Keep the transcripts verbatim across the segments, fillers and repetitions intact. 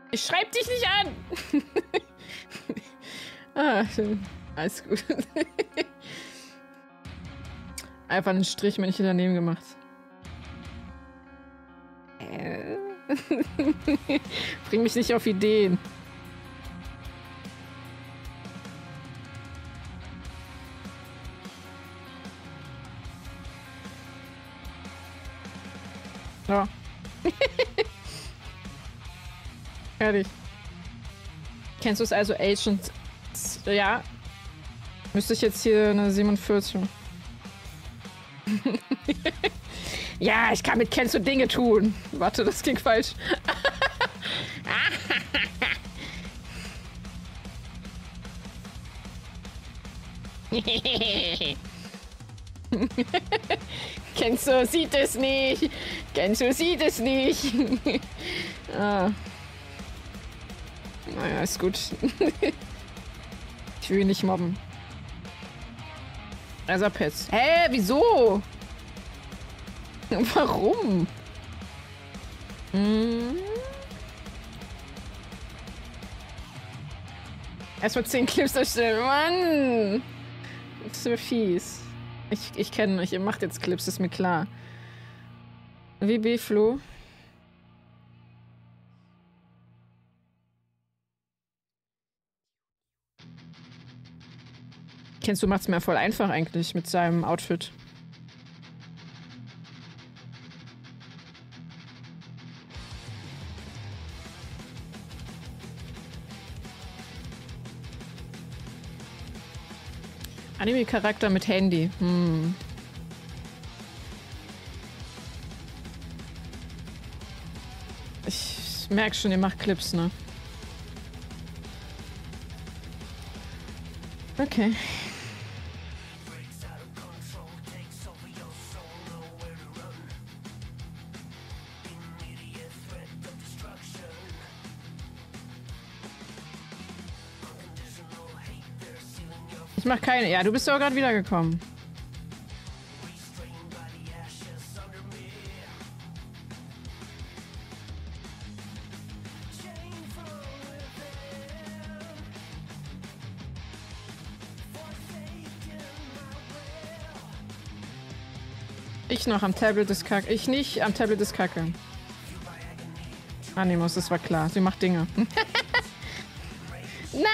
Ich schreib dich nicht an! Ah, alles gut. Einfach einen Strich mir nicht daneben gemacht. Äh. Bring mich nicht auf Ideen. Ja. Ehrlich. Kennst du es also, Agent? Ja. Müsste ich jetzt hier eine siebenundvierzig. Ja, ich kann mit Kennst du Dinge tun. Warte, das ging falsch. Kennst du sieht es nicht. Kennst du sieht es nicht. Ah. Naja, ist gut. Ich will ihn nicht mobben. Also Pets. Hä, wieso? Warum? Hm? Erstmal zehn Clips erstellen. Mann! Das ist mir fies. Ich, ich kenne euch, ihr macht jetzt Clips, ist mir klar. W B Flo. Kennst du, macht's mir voll einfach eigentlich mit seinem Outfit. Anime-Charakter mit Handy. Hm. Ich merke schon, ihr macht Clips, ne? Okay. Ich mach keine. Ja, du bist doch gerade wiedergekommen. Ich noch am Tablet des Kacke. Ich nicht am Tablet des Kacke. Animus, das war klar. Sie macht Dinge. Nein!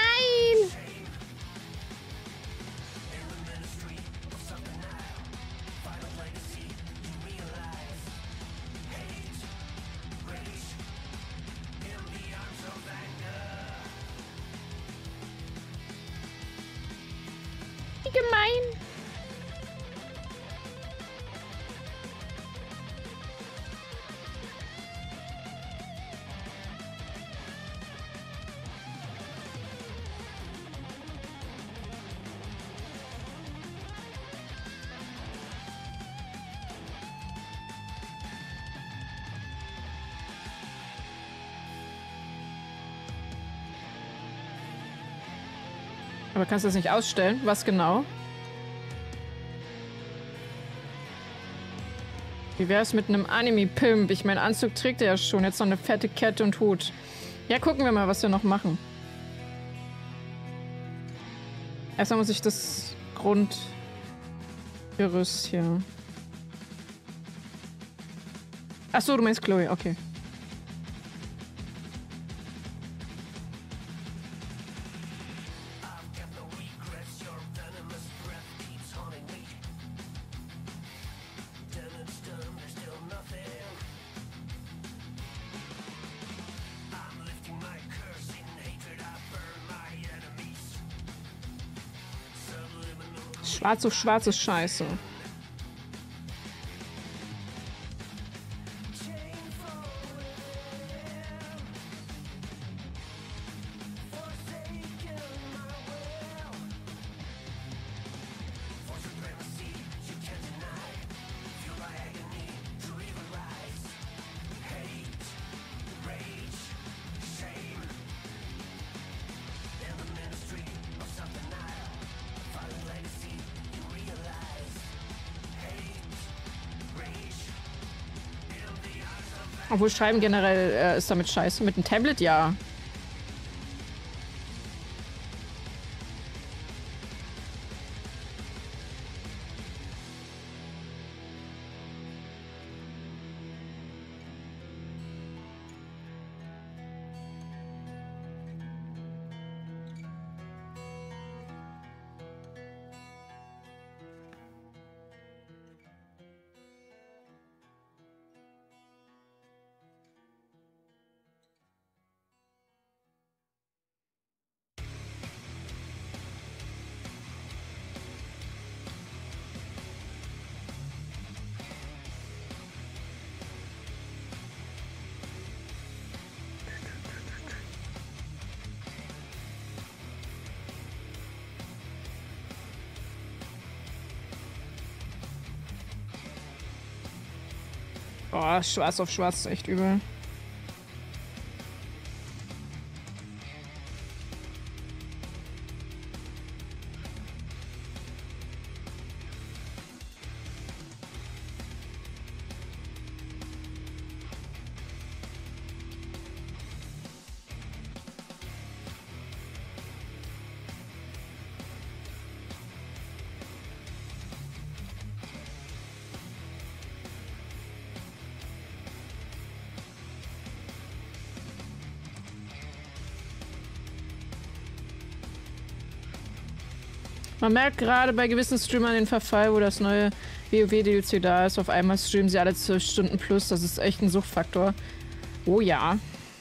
Wie gemein. Aber kannst du das nicht ausstellen? Was genau? Wie wäre es mit einem Anime-Pimp? Ich meinen Anzug trägt er ja schon. Jetzt noch eine fette Kette und Hut. Ja, gucken wir mal, was wir noch machen. Erstmal muss ich das Grundgerüst hier... Achso, du meinst Chloe, okay. Schwarz auf schwarz ist scheiße. Obwohl Schreiben generell äh, ist damit scheiße. Mit dem Tablet ja. Boah, schwarz auf schwarz ist echt übel. Man merkt gerade bei gewissen Streamern den Verfall, wo das neue WoW-D L C da ist. Auf einmal streamen sie alle zwölf Stunden plus. Das ist echt ein Suchtfaktor. Oh ja.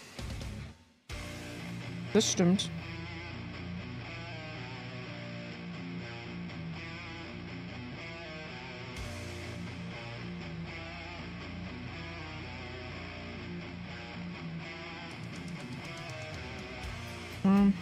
Das stimmt. Hm.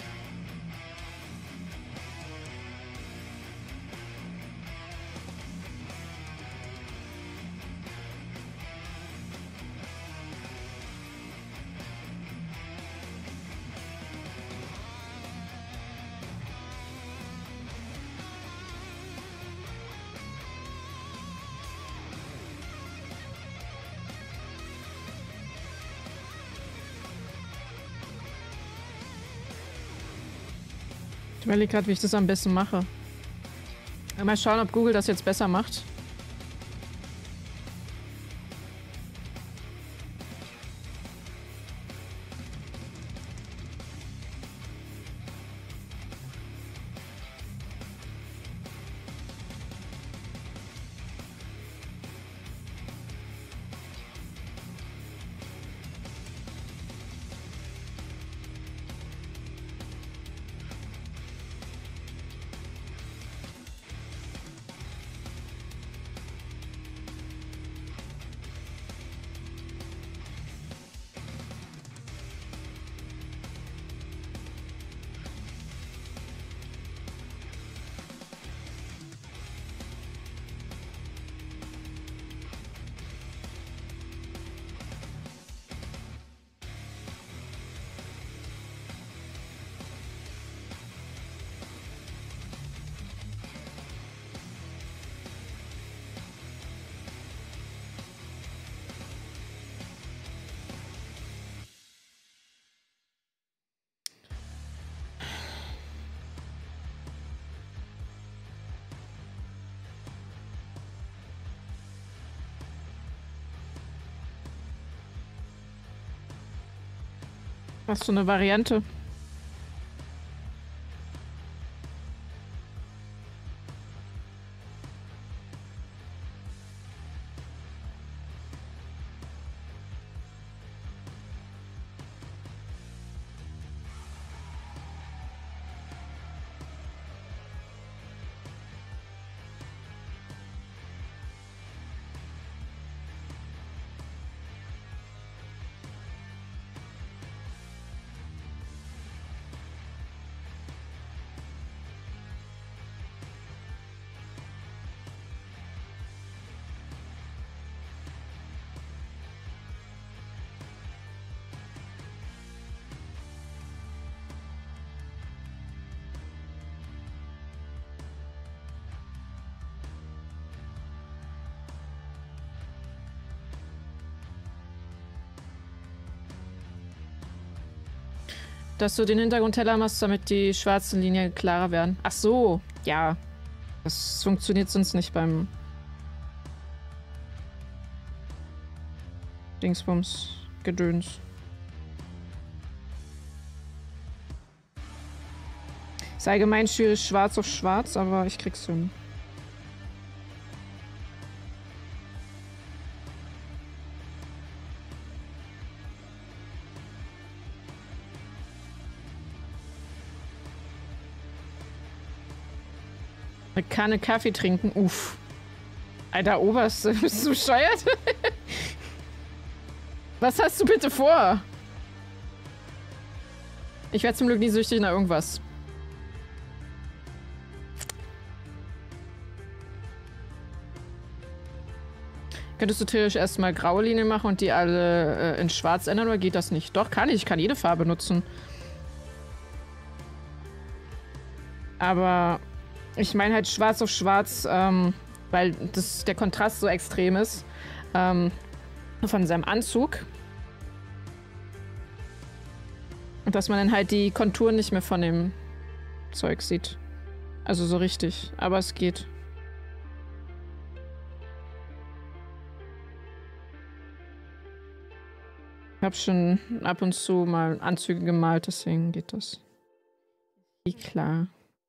Ich überlege gerade, wie ich das am besten mache. Mal schauen, ob Google das jetzt besser macht. Was für eine Variante? Dass du den Hintergrund heller machst, damit die schwarzen Linien klarer werden. Ach so, ja. Das funktioniert sonst nicht beim Dingsbums Gedöns. Ist allgemein schwierig schwarz auf schwarz, aber ich krieg's hin. Eine Kanne Kaffee trinken, uff. Alter Oberste, bist du bescheuert? Was hast du bitte vor? Ich werde zum Glück nie süchtig nach irgendwas. Könntest du theoretisch erstmal graue Linien machen und die alle äh, in schwarz ändern, oder geht das nicht? Doch, kann ich. Ich kann jede Farbe nutzen. Aber ich meine halt schwarz auf schwarz, ähm, weil das, der Kontrast so extrem ist. Ähm, von seinem Anzug. Und dass man dann halt die Konturen nicht mehr von dem Zeug sieht. Also so richtig. Aber es geht. Ich habe schon ab und zu mal Anzüge gemalt, deswegen geht das. Wie klar.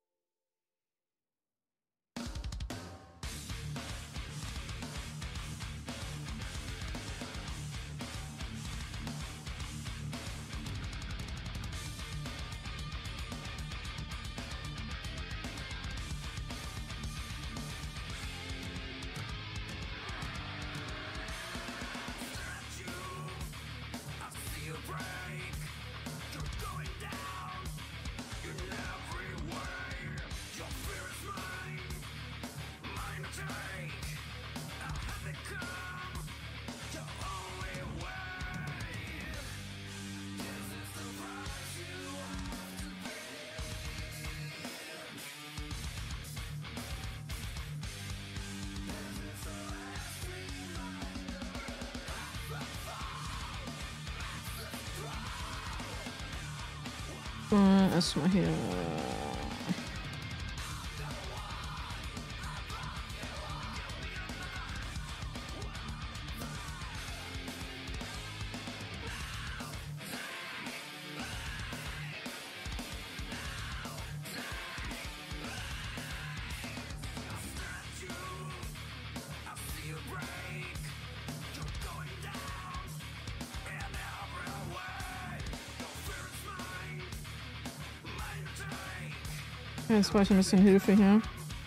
Äh, erstmal hier. Jetzt brauche ich ein bisschen Hilfe hier.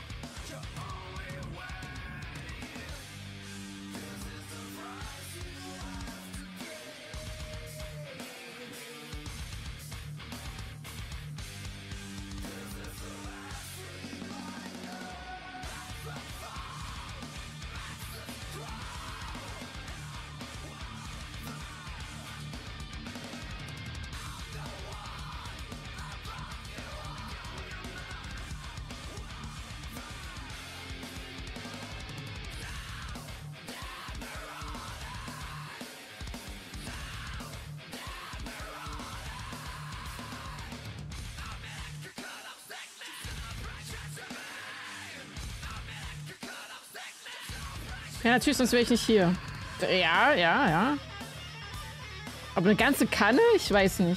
Ja, natürlich, sonst wäre ich nicht hier. Ja, ja, ja. Aber eine ganze Kanne? Ich weiß nicht.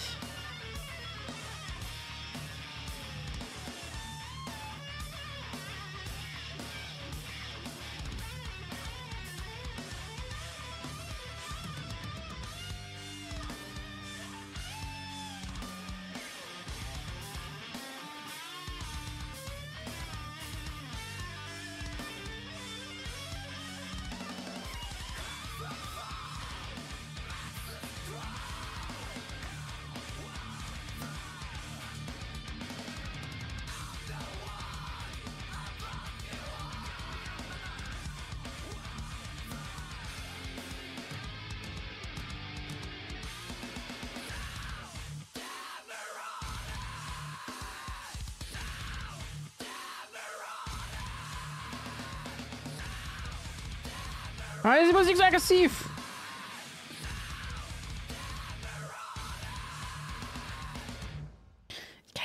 Ah, ist die Musik so aggressiv.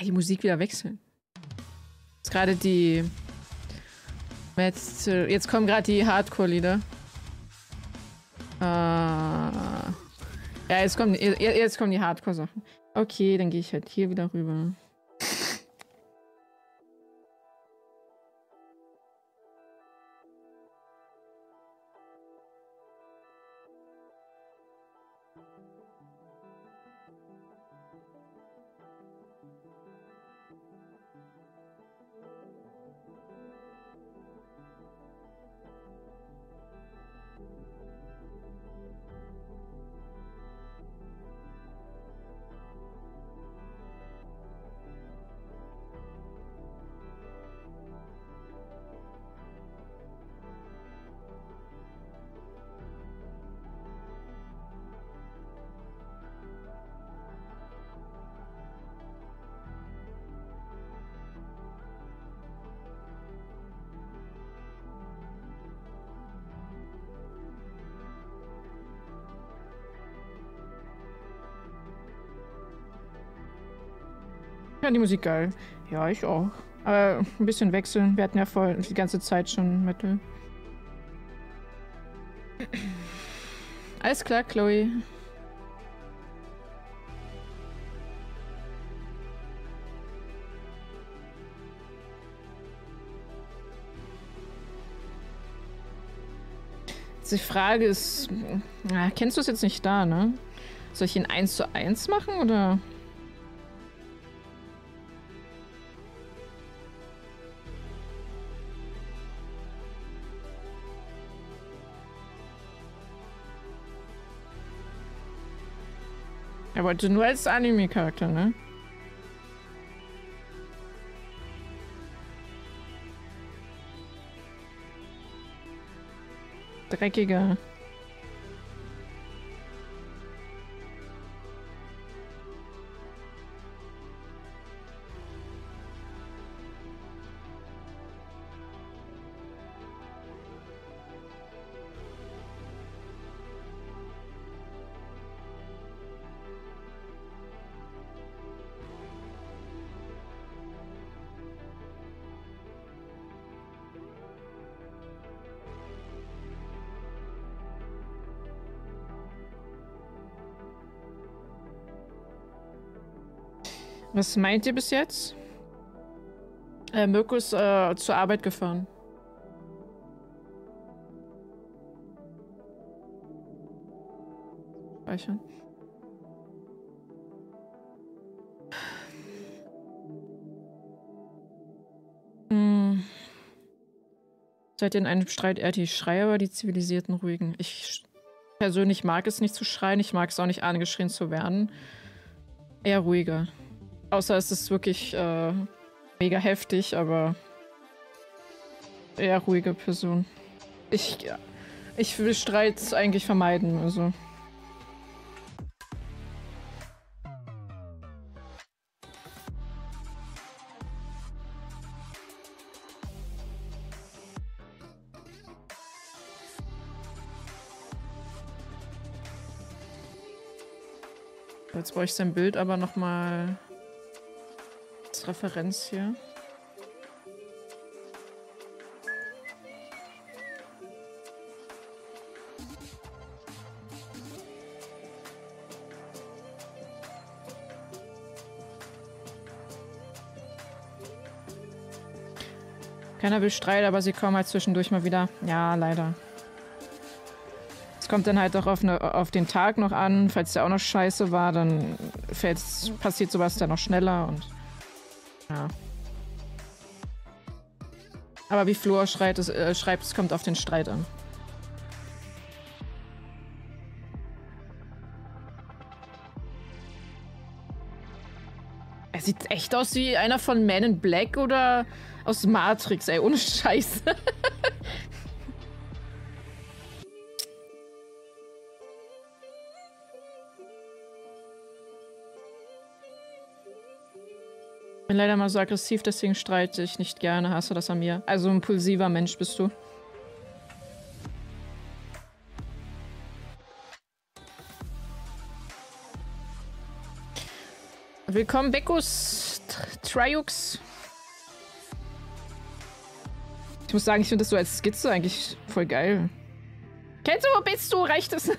die Musik wieder wechseln. Jetzt gerade die... Jetzt, jetzt kommen gerade die Hardcore-Lieder. Äh, ja, jetzt kommen, jetzt kommen die Hardcore-Sachen. Okay, dann gehe ich halt hier wieder rüber. Ja, die Musik geil. Ja, ich auch. Aber ein bisschen wechseln. Wir hatten ja voll die ganze Zeit schon Metal. Alles klar, Chloe. Die Frage ist, na, kennst du es jetzt nicht da, ne? Soll ich ihn eins zu eins machen, oder? Er wollte nur als Anime-Charakter, ne? Dreckiger. Was meint ihr bis jetzt? Äh, Mirko ist äh, zur Arbeit gefahren. Speichern. Hm. Seid ihr in einem Streit eher die Schreier oder die zivilisierten Ruhigen? Ich persönlich mag es nicht zu schreien. Ich mag es auch nicht angeschrien zu werden. Eher ruhiger. Außer es ist wirklich äh, mega heftig, aber eher ruhige Person. Ich, ich will Streit eigentlich vermeiden, also. Jetzt brauche ich sein Bild aber nochmal als Referenz hier. Keiner will Streit, aber sie kommen halt zwischendurch mal wieder. Ja, leider. Es kommt dann halt auch auf, ne, auf den Tag noch an. Falls der auch noch scheiße war, dann passiert sowas dann noch schneller und ja. Aber wie Flor schreit, es, äh, schreibt, es kommt auf den Streit an. Er sieht echt aus wie einer von Man in Black oder aus Matrix, ey, ohne Scheiße. Ich bin leider mal so aggressiv, deswegen streite ich nicht gerne. Hast du das an mir? Also ein impulsiver Mensch bist du. Willkommen, Beckus. Triux. Ich muss sagen, ich finde das so als Skizze eigentlich voll geil. Kennst du, wo bist du? Reicht es?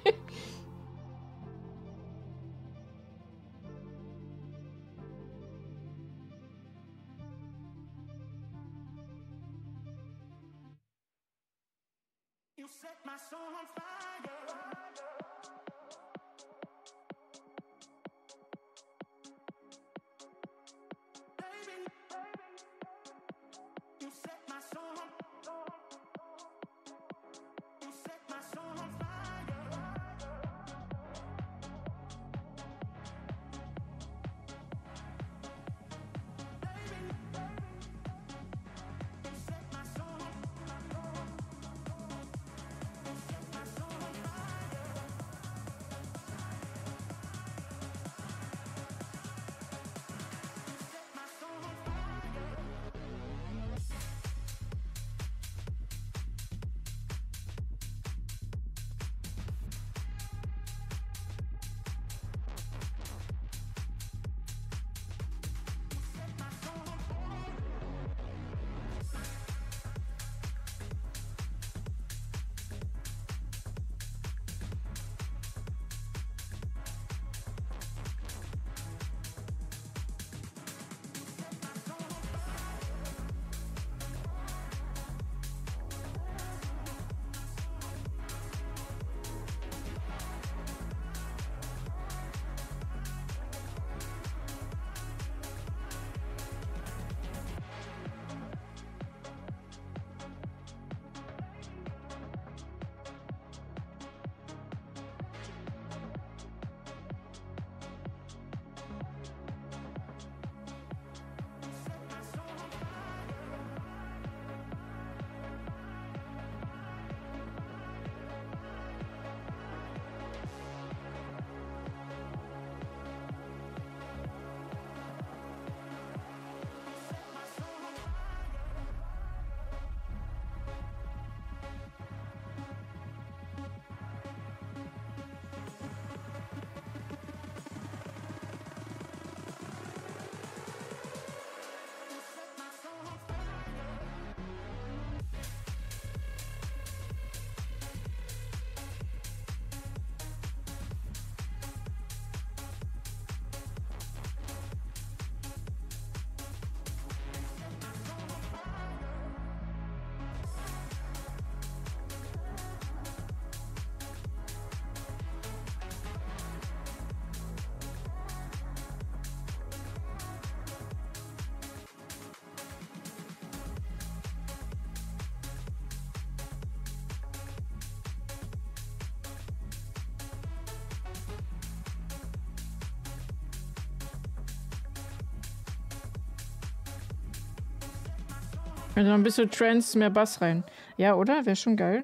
Also ein bisschen Trance, mehr Bass rein. Ja, oder? Wäre schon geil.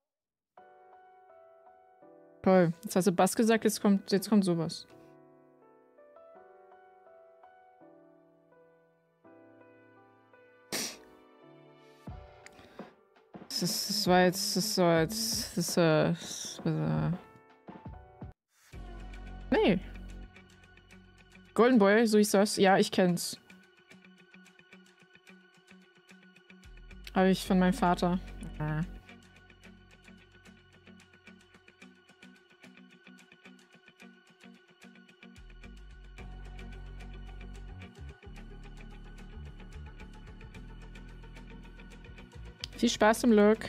Toll. Jetzt hast du Bass gesagt, jetzt kommt, jetzt kommt sowas. Das, ist, das war jetzt... Das war jetzt... Das, äh, das, äh... Nee. Golden Boy, so hieß das. Ja, ich kenn's. Habe ich von meinem Vater. Ja. Viel Spaß im Lurk.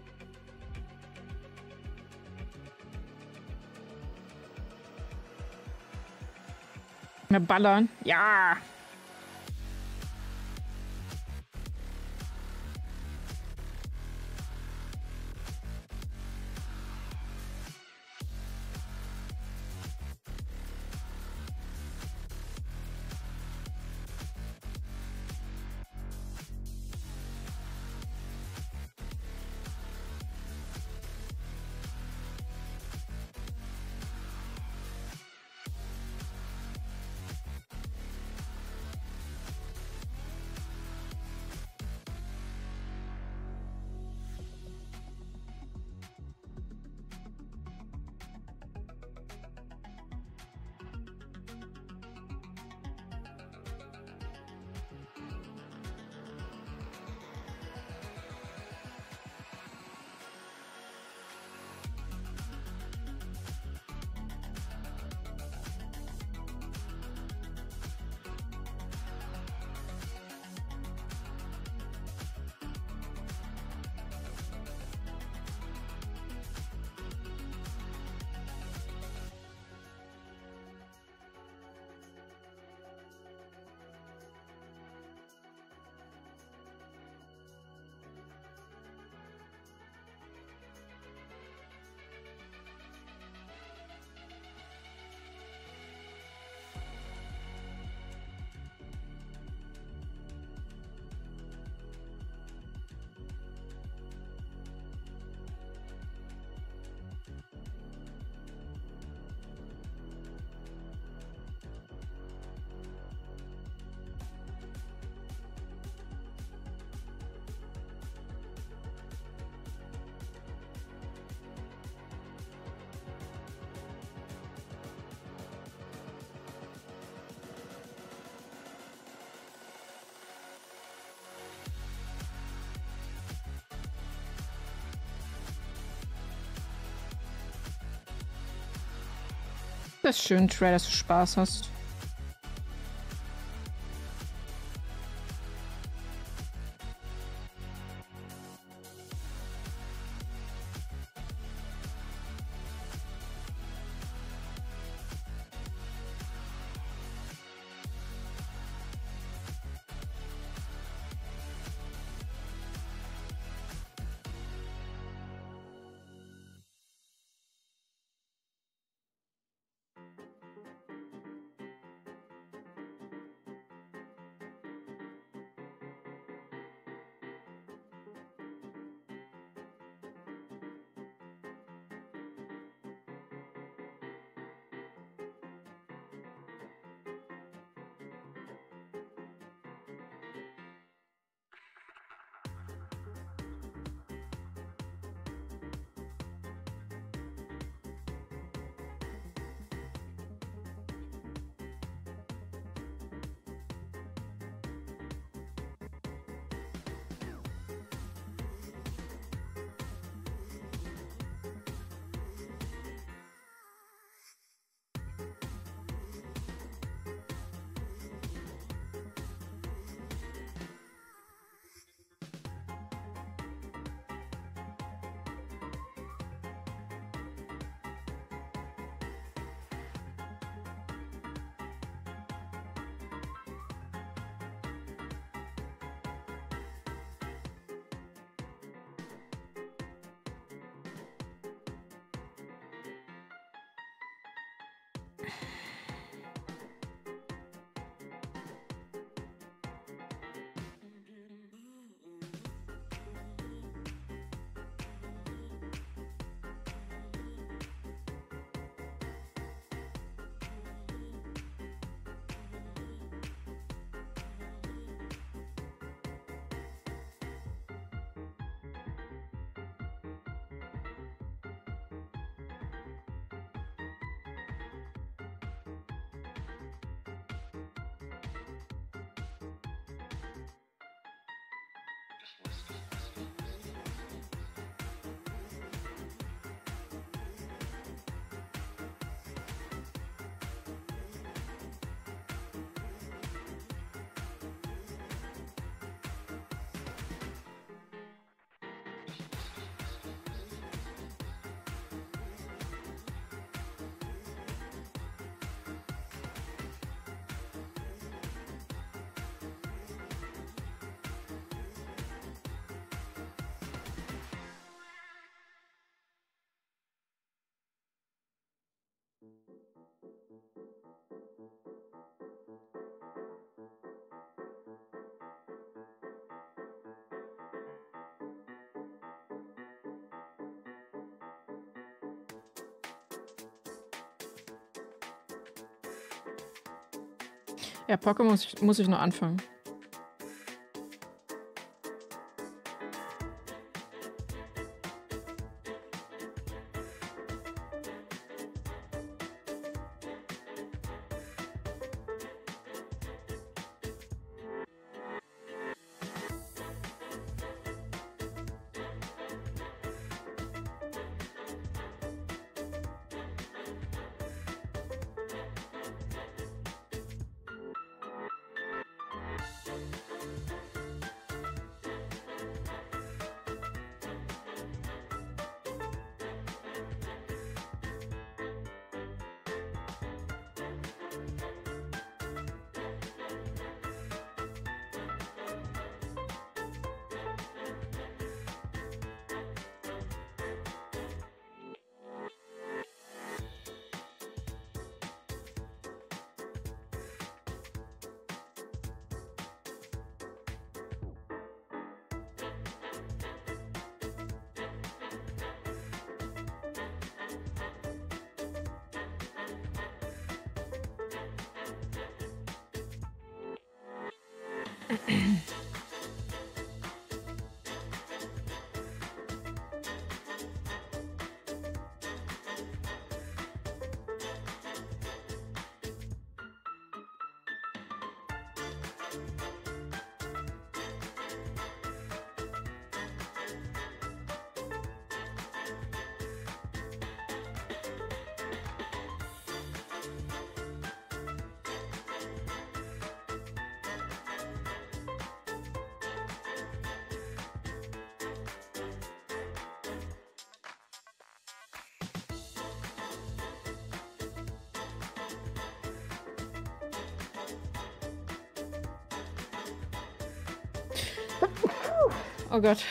Na, ballern. Ja! Das ist schön, Trey, dass du Spaß hast. Ja, Pokémon muss ich, muss ich noch anfangen. Oh Gott.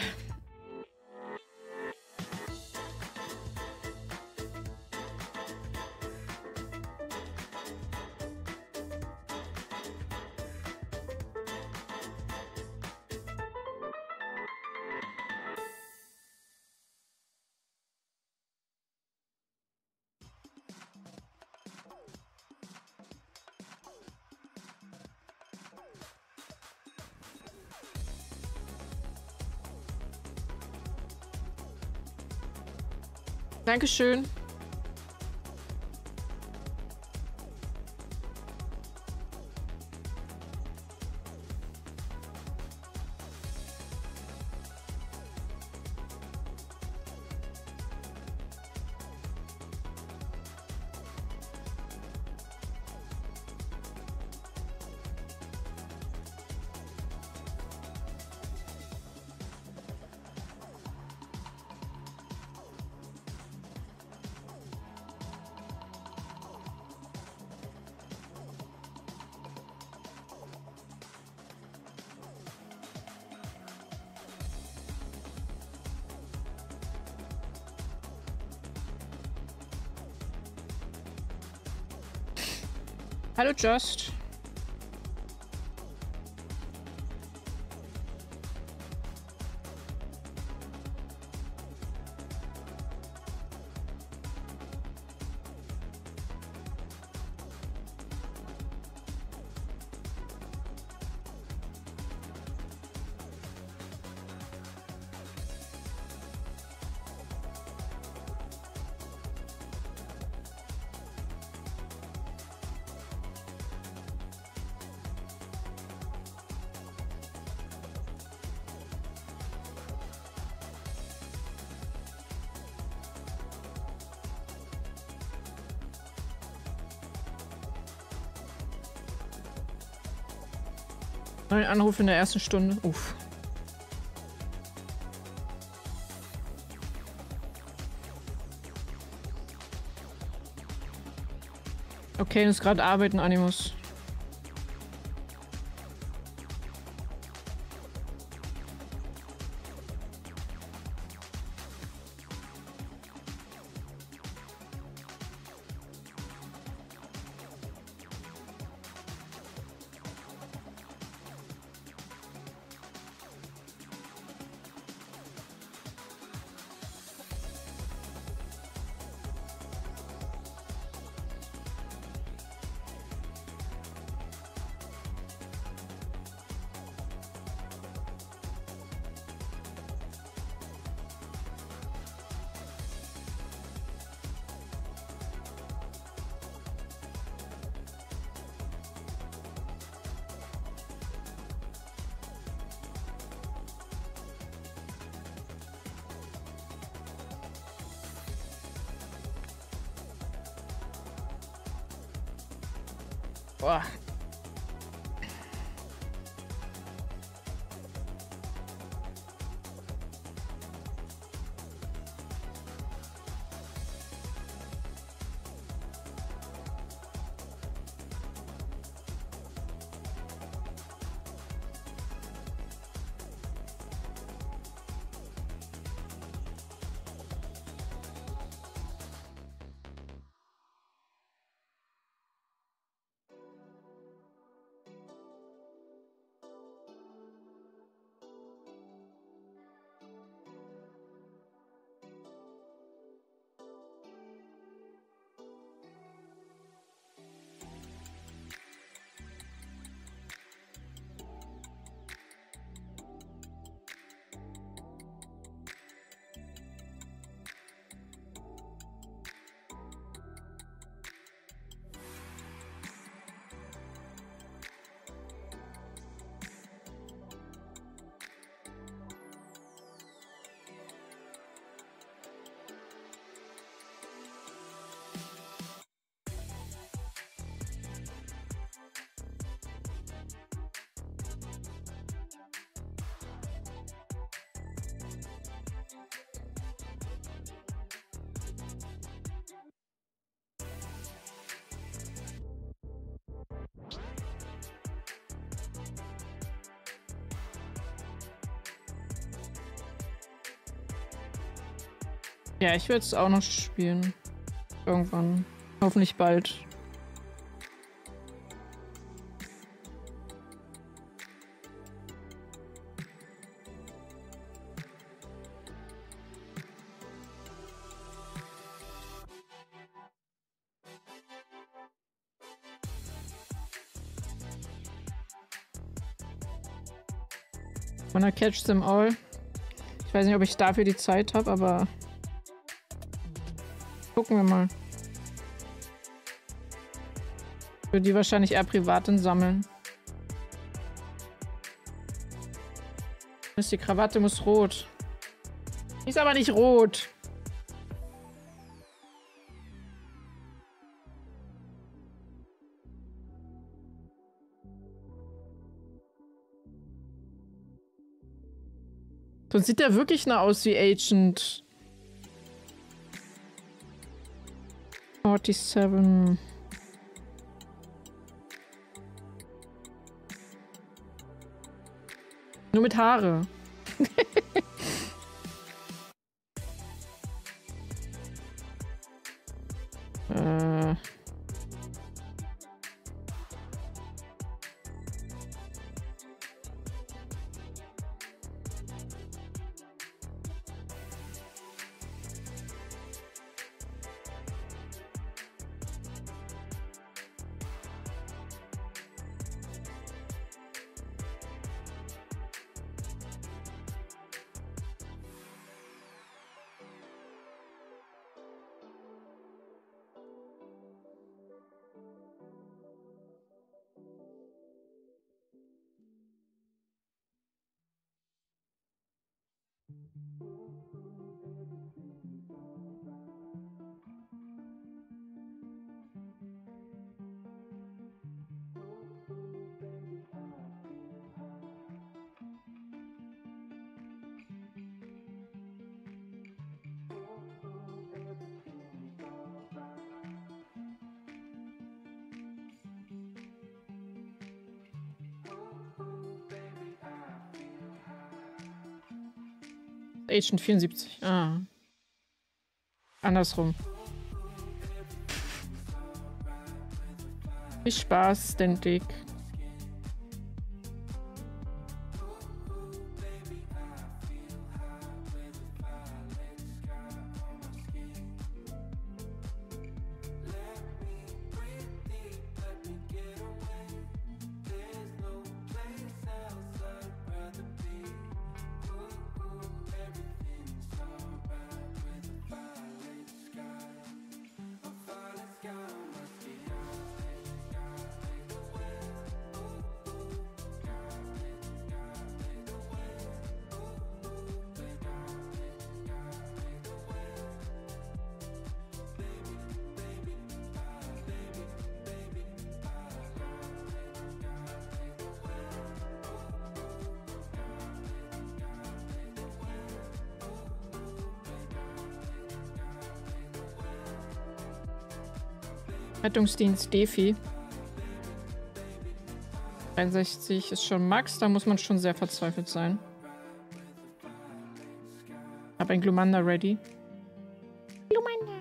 Dankeschön. Hallo Just. Neun Anrufe in der ersten Stunde. Uff. Okay, das ist gerade arbeiten, Animus. Boah. Ja, ich werde es auch noch spielen. Irgendwann. Hoffentlich bald. Wanna catch them all? Ich weiß nicht, ob ich dafür die Zeit habe, aber gucken wir mal. Ich würde die wahrscheinlich eher privat sammeln. Die Krawatte muss rot. Die ist aber nicht rot. So sieht der wirklich noch aus wie Agent siebenundvierzig. Nur mit Haare. äh. Agent vierundsiebzig. Ah. Andersrum. Viel Spaß, ständig. Rettungsdienst Defi. dreiundsechzig ist schon Max, da muss man schon sehr verzweifelt sein. Hab ein Glumanda ready. Glumanda.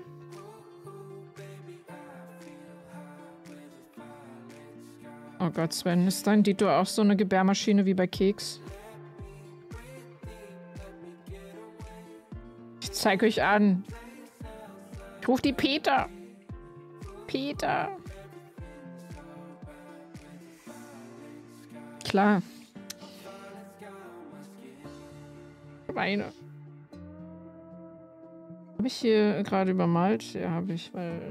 Oh Gott, Sven, ist dein Dito auch so eine Gebärmaschine wie bei Keks? Ich zeig euch an. Ich ruf die Peter. Peter. Klar. Schweine. Habe ich hier gerade übermalt? Ja, habe ich, weil...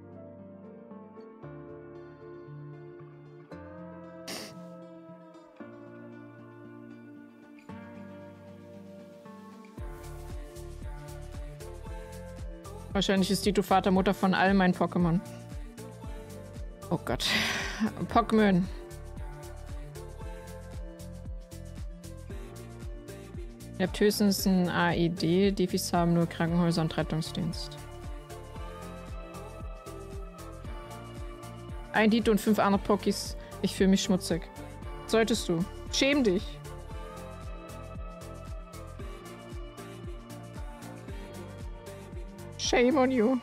Wahrscheinlich ist Dito Vater, Mutter von all meinen Pokémon. Oh Gott. Pokémon. Ihr habt höchstens ein A E D. Defis haben nur Krankenhäuser und Rettungsdienst. Ein Dito und fünf andere Pokis. Ich fühle mich schmutzig. Solltest du. Schäm dich. Shame on you.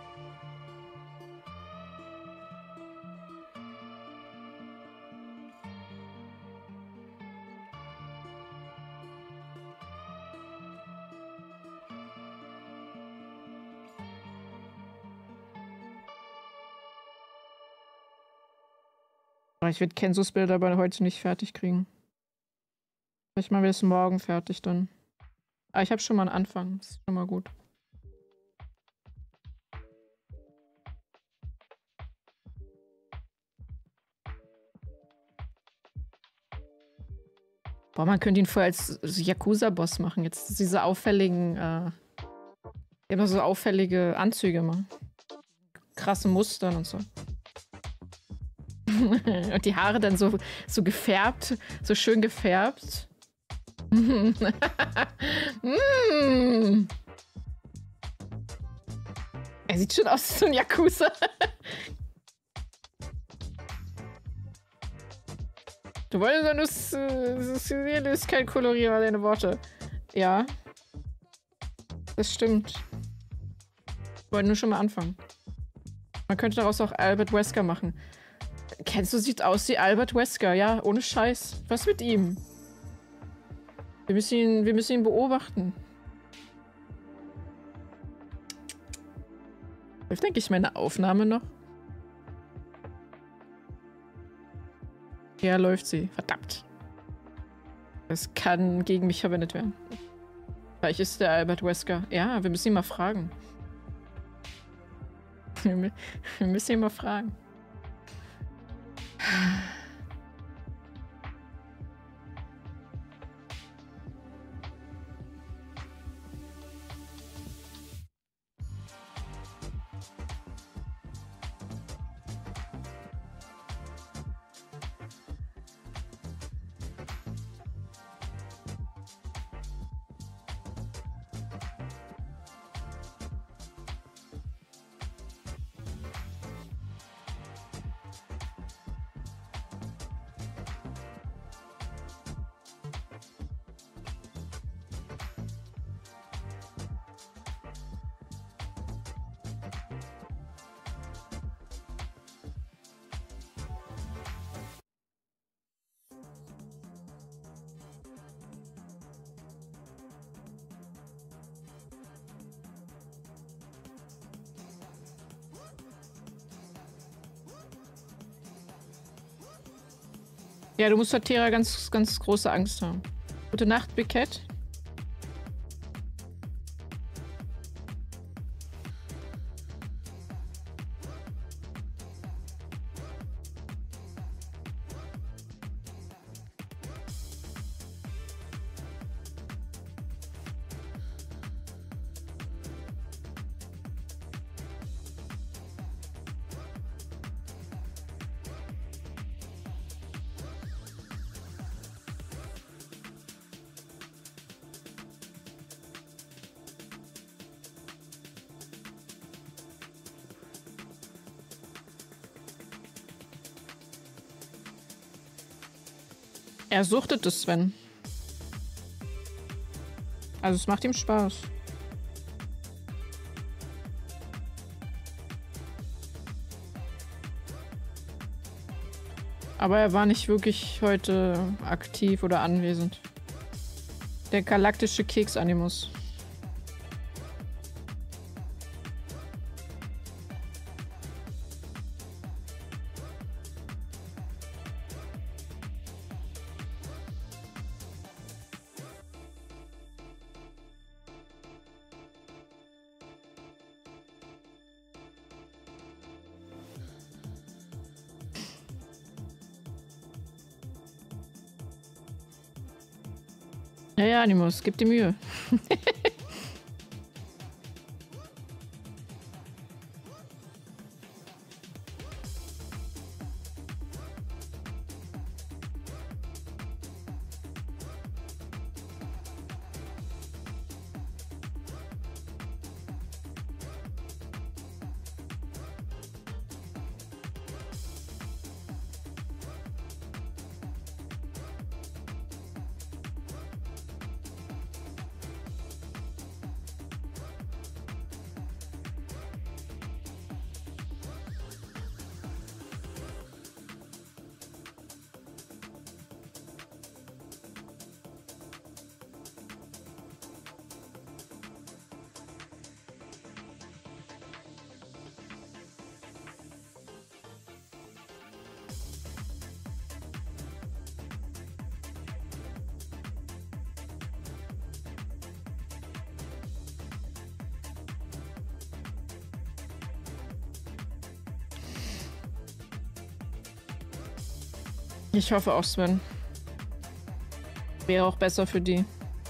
Ich werde Kensos Bilder aber heute nicht fertig kriegen. Vielleicht machen wir es morgen fertig dann. Aber ich habe schon mal einen Anfang. Das ist schon mal gut. Boah, man könnte ihn vorher als Yakuza-Boss machen. Jetzt diese auffälligen, äh... immer so auffällige Anzüge machen. Krasse Mustern und so. Und die Haare dann so, so gefärbt, so schön gefärbt. mm. Er sieht schon aus wie so ein Yakuza. Du wolltest ja nur ist kein Kolorieren deine Worte. Ja. Das stimmt. Ich wollte nur schon mal anfangen. Man könnte daraus auch Albert Wesker machen. Kennst du, sieht aus wie Albert Wesker, ja, ohne Scheiß. Was mit ihm? Wir müssen ihn, wir müssen ihn beobachten. Läuft, denke ich, meine Aufnahme noch? Ja, läuft sie. Verdammt. Das kann gegen mich verwendet werden. Vielleicht ist der Albert Wesker. Ja, wir müssen ihn mal fragen. Wir müssen ihn mal fragen. Ja, du musst vor Terra ganz, ganz große Angst haben. Gute Nacht, Big Cat. Er suchtet es, Sven. Also es macht ihm Spaß. Aber er war nicht wirklich heute aktiv oder anwesend. Der galaktische Keks-Animus. Ja, ja, Animus, gib dir Mühe. Ich hoffe auch, Sven. Wäre auch besser für die.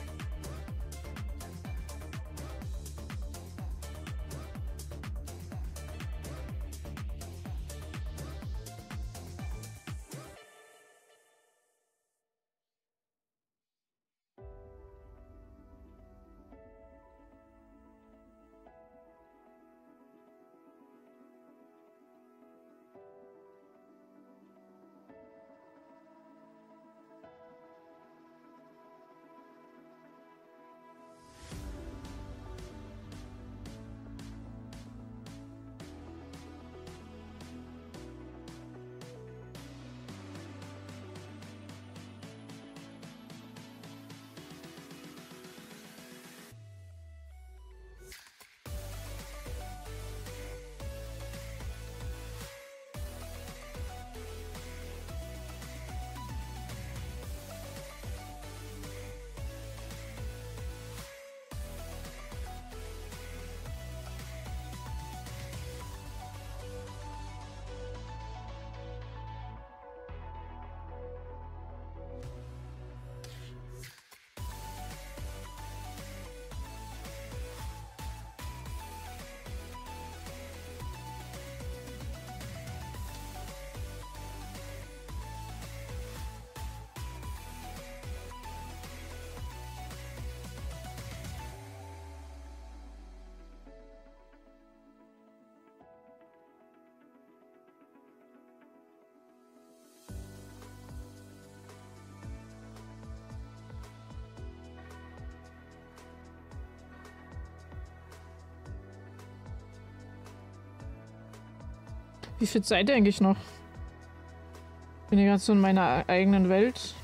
Wie viel seid ihr eigentlich noch? Bin ich gerade so in meiner eigenen Welt.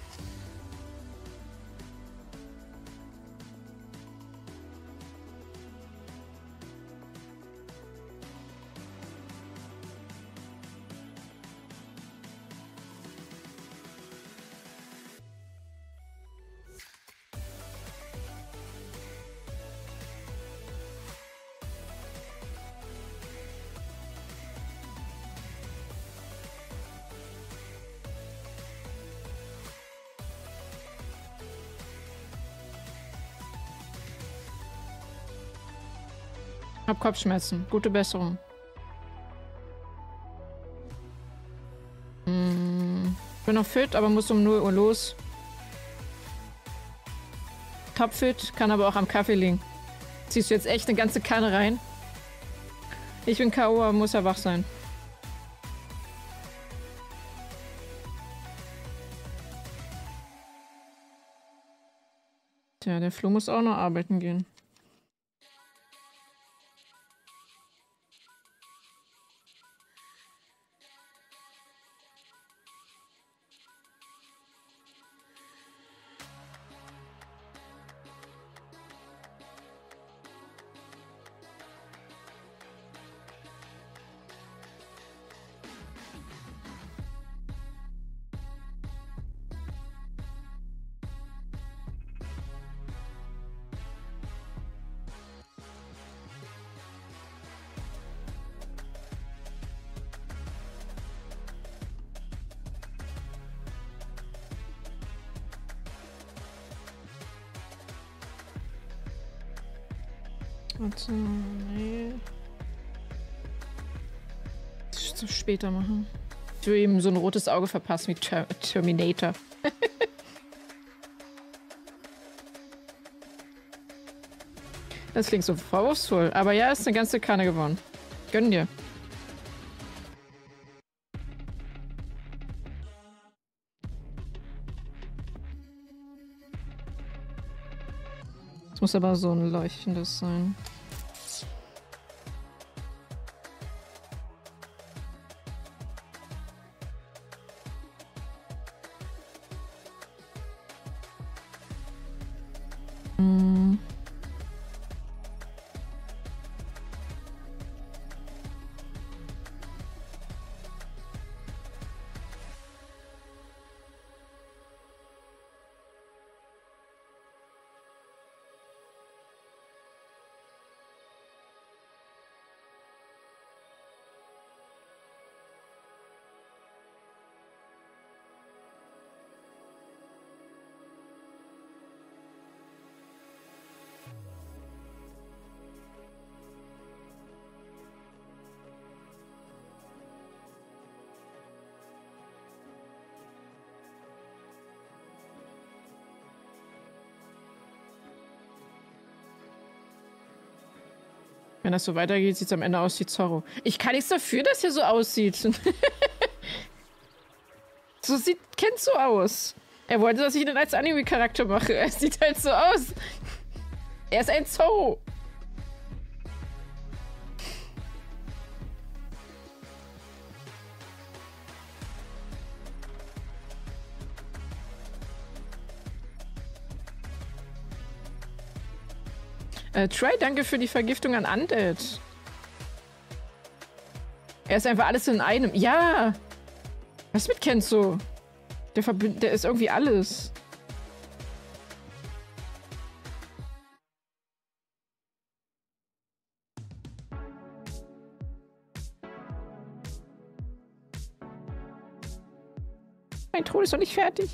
Hab Kopfschmerzen. Gute Besserung. Hm. Bin noch fit, aber muss um null Uhr los. Topfit, kann aber auch am Kaffee liegen. Ziehst du jetzt echt eine ganze Kanne rein? Ich bin K O, aber muss ja wach sein. Tja, der Flo muss auch noch arbeiten gehen. Warte, nee. Das ist später machen. Ich will ihm so ein rotes Auge verpassen wie Ter Terminator. Das klingt so vorwurfsvoll. Aber ja, ist eine ganze Kanne gewonnen. Gönn dir. Es muss aber so ein leuchtendes sein. Hm. Wenn das so weitergeht, sieht es am Ende aus wie Zorro. Ich kann nichts dafür, dass er so aussieht. So sieht Ken so aus. Er wollte, dass ich ihn als Anime-Charakter mache. Er sieht halt so aus. Er ist ein Zorro. Äh, Try, danke für die Vergiftung an Undead. Er ist einfach alles in einem. Ja! Was mit Kenzo? Der, Verbind der ist irgendwie alles. Mein Thron ist noch nicht fertig.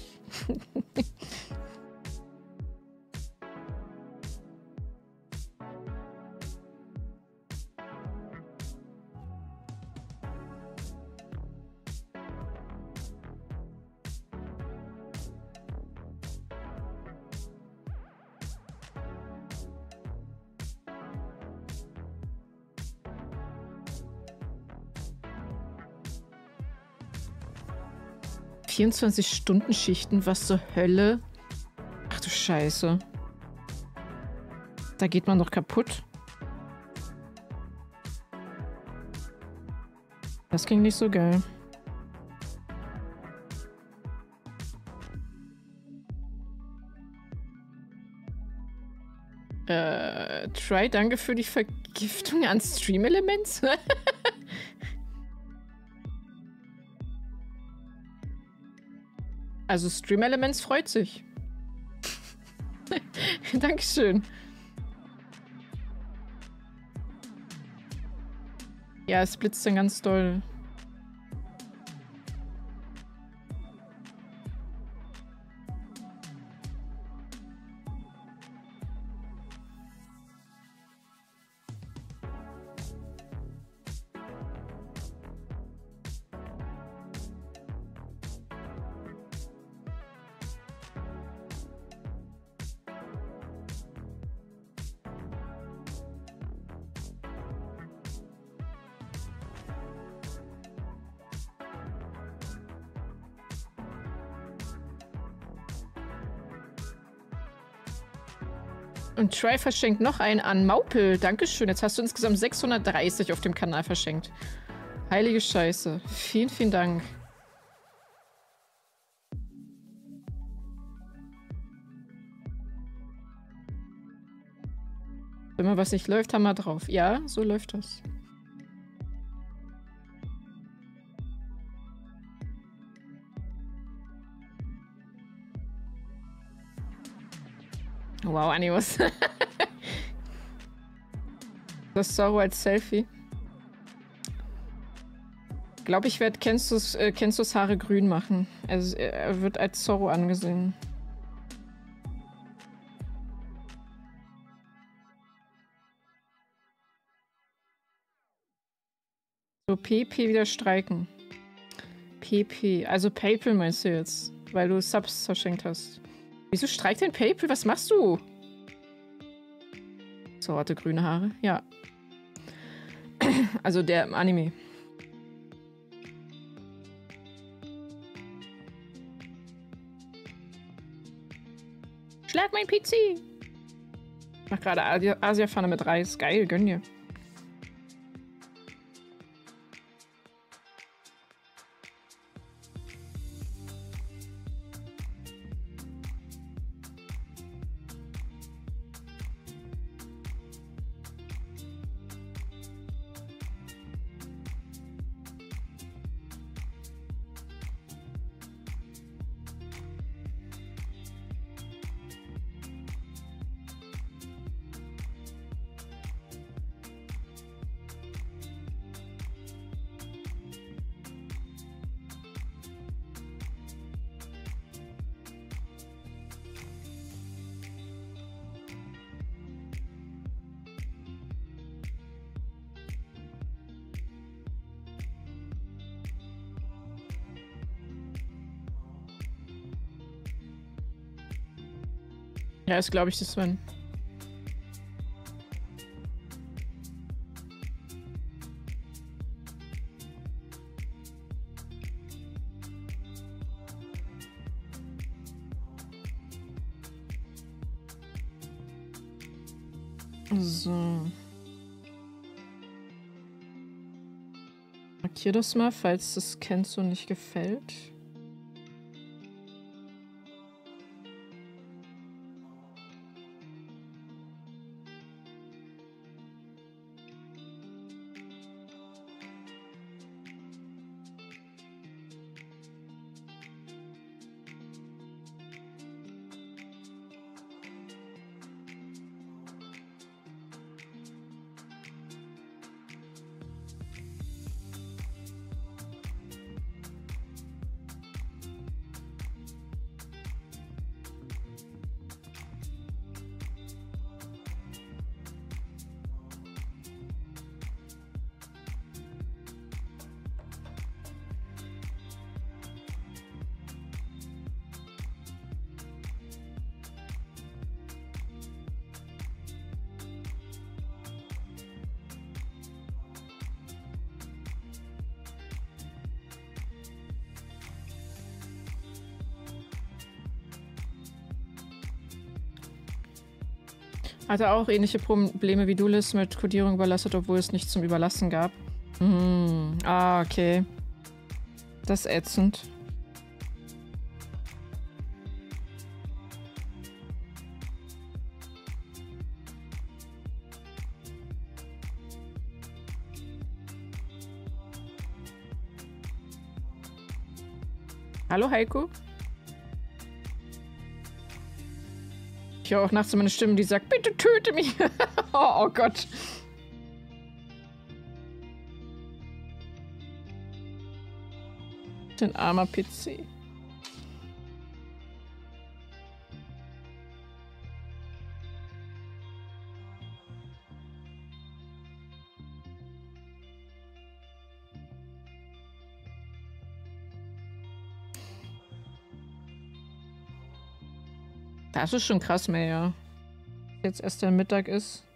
vierundzwanzig Stunden Schichten, was zur Hölle? Ach du Scheiße. Da geht man doch kaputt. Das ging nicht so geil. Äh, Try, danke für die Vergiftung an Stream-Elements. Also Stream Elements freut sich. Dankeschön. Ja, es blitzt dann ganz doll. Und Try verschenkt noch einen an Maupel. Dankeschön. Jetzt hast du insgesamt sechshundertdreißig auf dem Kanal verschenkt. Heilige Scheiße. Vielen, vielen Dank. Immer was nicht läuft, haben wir drauf. Ja, so läuft das. Wow, Animus. Das Zorro als Selfie. Ich glaube, ich werde Kenzos, äh, Kenzos Haare grün machen. Also, er wird als Zorro angesehen. So, P P wieder streiken. P P. Also PayPal meinst du jetzt, weil du Subs verschenkt hast. Wieso streikt dein PayPal? Was machst du? So, hatte grüne Haare. Ja. Also der im Anime. Schlag mein P C! Ich mach gerade Asia-Pfanne mit Reis. Geil, gönn dir. Ja, ist glaube ich das Sven. So. Markier das mal, falls das Kenzo nicht gefällt. Hatte auch ähnliche Probleme wie du, Liz, mit Codierung überlastet, obwohl es nichts zum Überlassen gab. Hm. Ah, okay. Das ist ätzend. Hallo, Heiko? Ich höre auch nachts meine Stimme, die sagt, bitte töte mich. oh, oh Gott. Den armer P C. Das ist schon krass, mehr, ja. Jetzt erst der Mittag ist.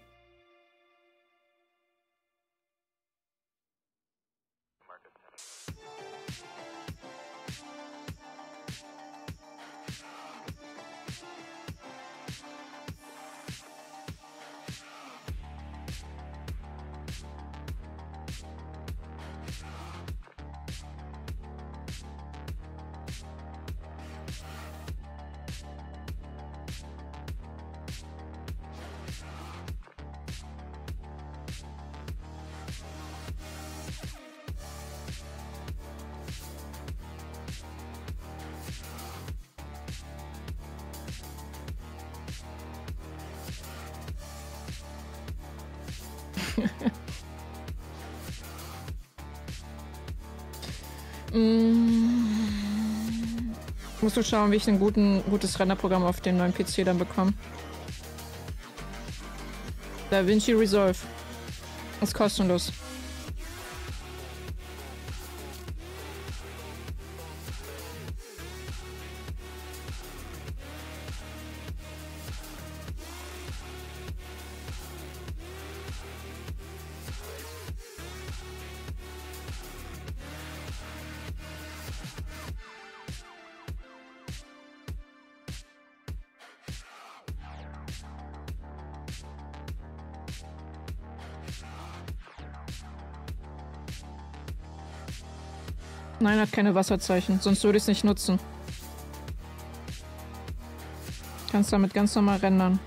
Musst du schauen, wie ich ein guten, gutes Renderprogramm auf den neuen P C dann bekomme. DaVinci Resolve. Ist kostenlos. Nein, hat keine Wasserzeichen, sonst würde ich es nicht nutzen. Kannst damit ganz normal rendern.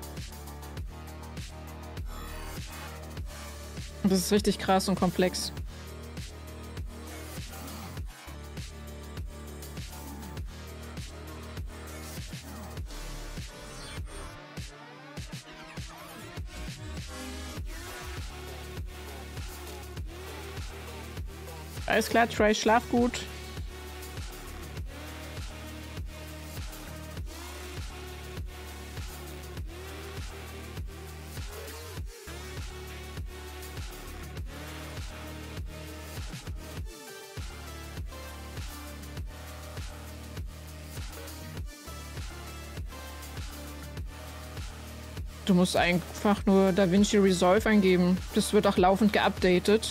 Und das ist richtig krass und komplex. Alles klar, Trey, schlaf gut. Du musst einfach nur DaVinci Resolve eingeben. Das wird auch laufend geupdatet.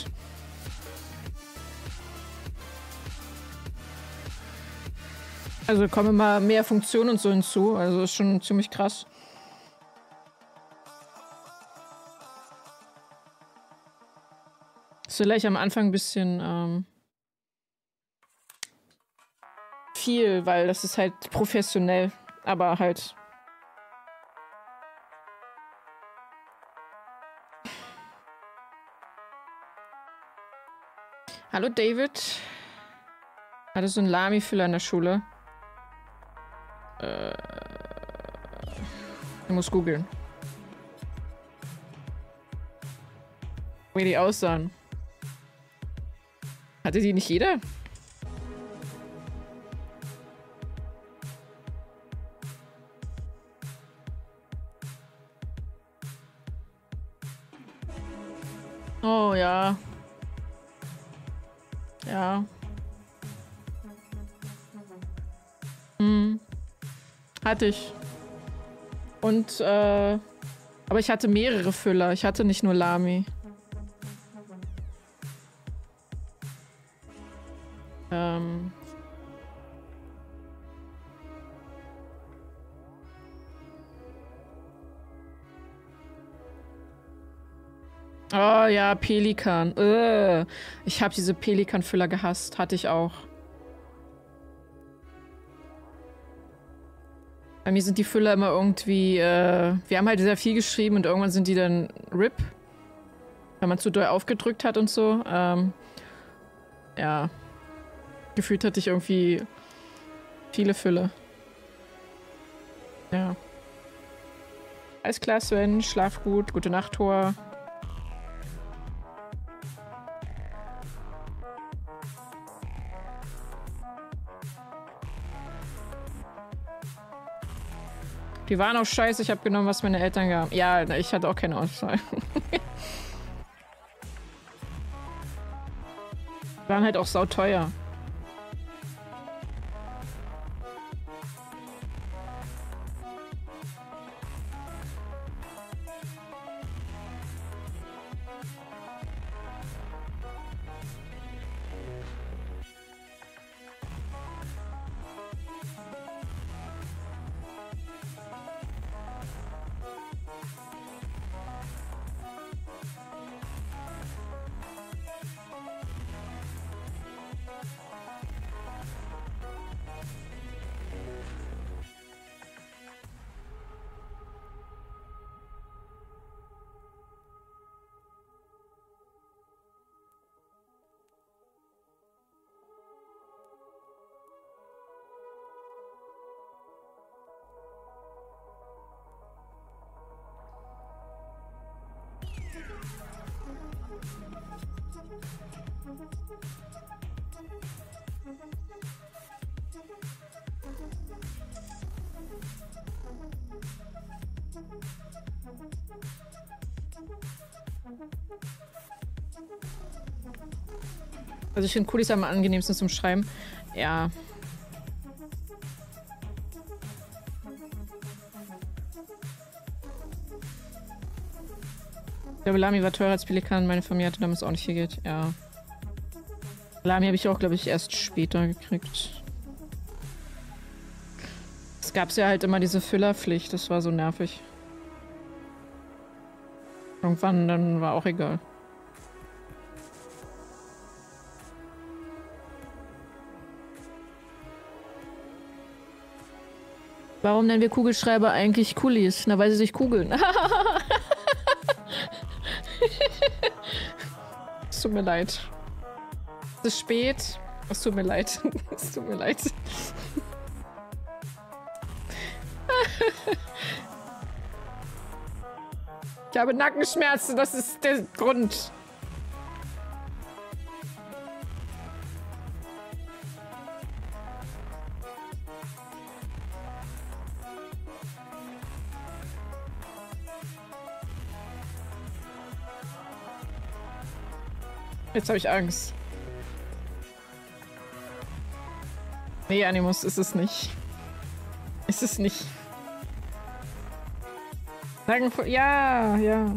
Also kommen immer mehr Funktionen und so hinzu. Also ist schon ziemlich krass. Ist vielleicht am Anfang ein bisschen ähm, viel, weil das ist halt professionell, aber halt. Hallo David. Hattest du einen Lami-Füller in der Schule? Äh, ich muss googeln. Wie die aussahen. Hatte die nicht jeder? Oh ja. Ja. Hm. Hatte ich. Und, äh, aber ich hatte mehrere Füller. Ich hatte nicht nur Lami. Ähm. Oh ja, Pelikan. Ugh. Ich habe diese Pelikan-Füller gehasst. Hatte ich auch. Bei mir sind die Füller immer irgendwie, äh, wir haben halt sehr viel geschrieben und irgendwann sind die dann R I P. Wenn man zu doll aufgedrückt hat und so. Ähm, ja. Gefühlt hatte ich irgendwie viele Fülle. Ja. Alles klar, Sven. Schlaf gut. Gute Nacht, Thor. Die waren auch scheiße. Ich habe genommen, was meine Eltern gaben. Ja, ich hatte auch keine Auswahl. Waren halt auch sauteuer. Also ich finde Kulis am angenehmsten zum Schreiben. Ja. Ich glaube, Lami war teurer als Pelikan. Meine Familie hatte damals auch nicht viel Geld. Ja. Lami habe ich auch, glaube ich, erst später gekriegt. Es gab ja halt immer diese Füllerpflicht. Das war so nervig. Irgendwann, dann war auch egal. Warum nennen wir Kugelschreiber eigentlich Kulis? Na, weil sie sich kugeln. Es tut mir leid. Es ist spät. Es tut mir leid. Es tut mir leid. Ich habe Nackenschmerzen, das ist der Grund. Jetzt habe ich Angst. Nee, Animus ist es nicht. Ist es nicht. Sagen, ja, ja.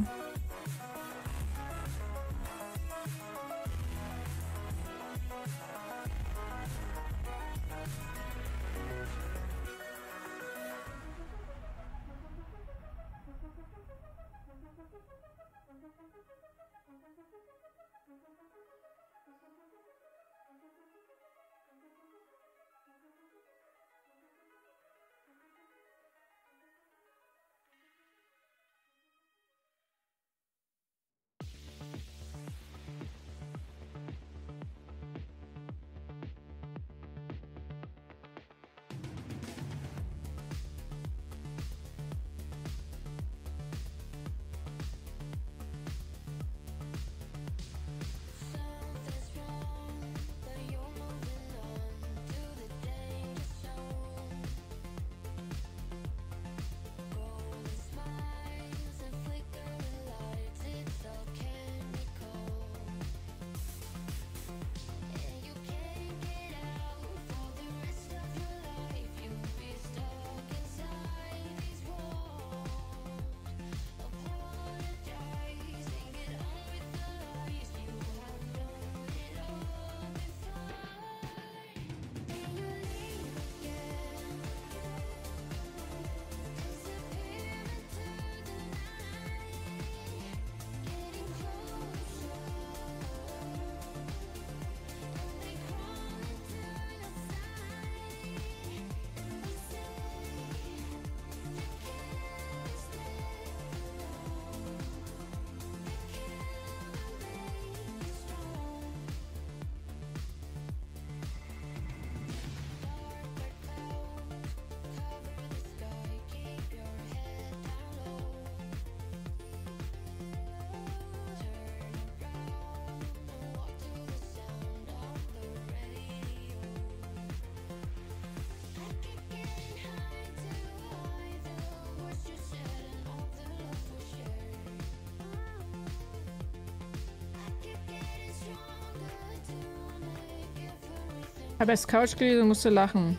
Aber als Couch gelesen musst du lachen.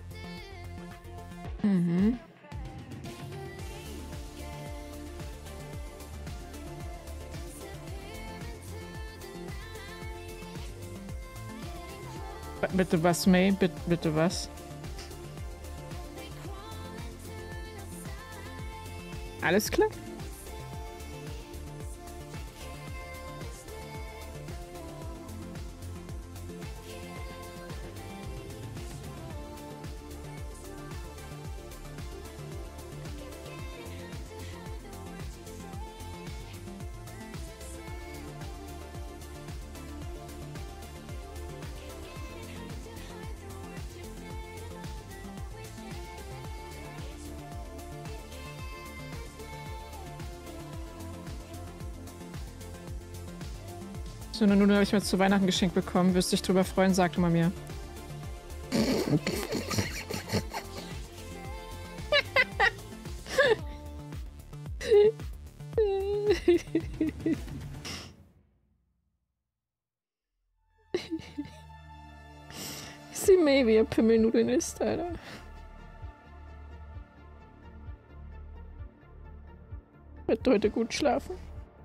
Mhm. Bitte was, May? Bitte, bitte was? Alles klar? So eine Nudel habe ich mir zu Weihnachten geschenkt bekommen. Wirst dich drüber freuen, sagte man mir. Sie May, wie er Pimmelnudeln isst, Alter. Wird heute gut schlafen.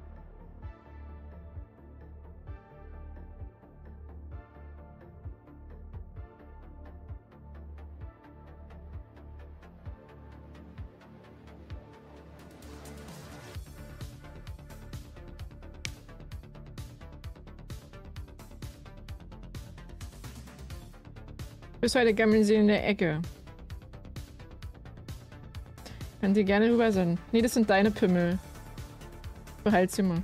Bis heute gammeln sie in der Ecke. Können sie gerne rüber sein. Nee, das sind deine Pimmel. Behalt sie mal.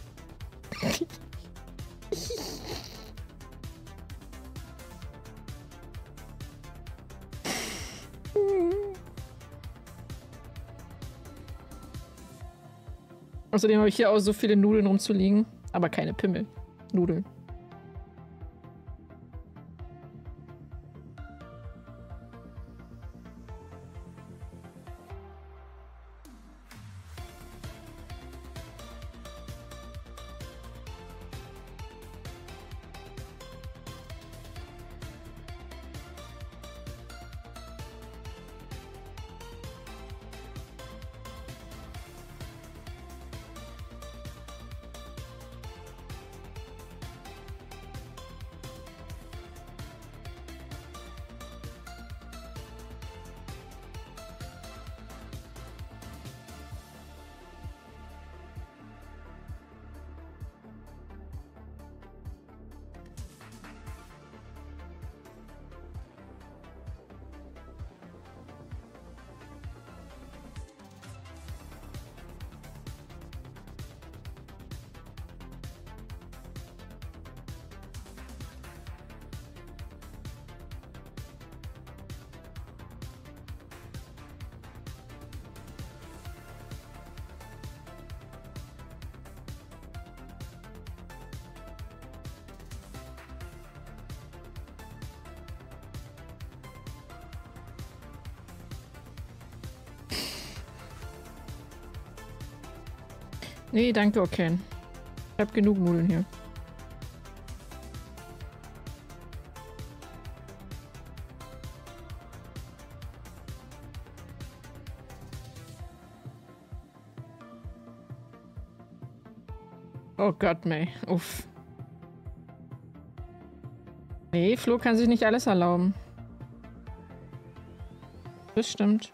Außerdem habe ich hier auch so viele Nudeln rumzuliegen, aber keine Pimmel. Nudeln. Nee, danke, okay. Ich hab genug Nudeln hier. Oh Gott, May. Uff. Nee, Flo kann sich nicht alles erlauben. Das stimmt.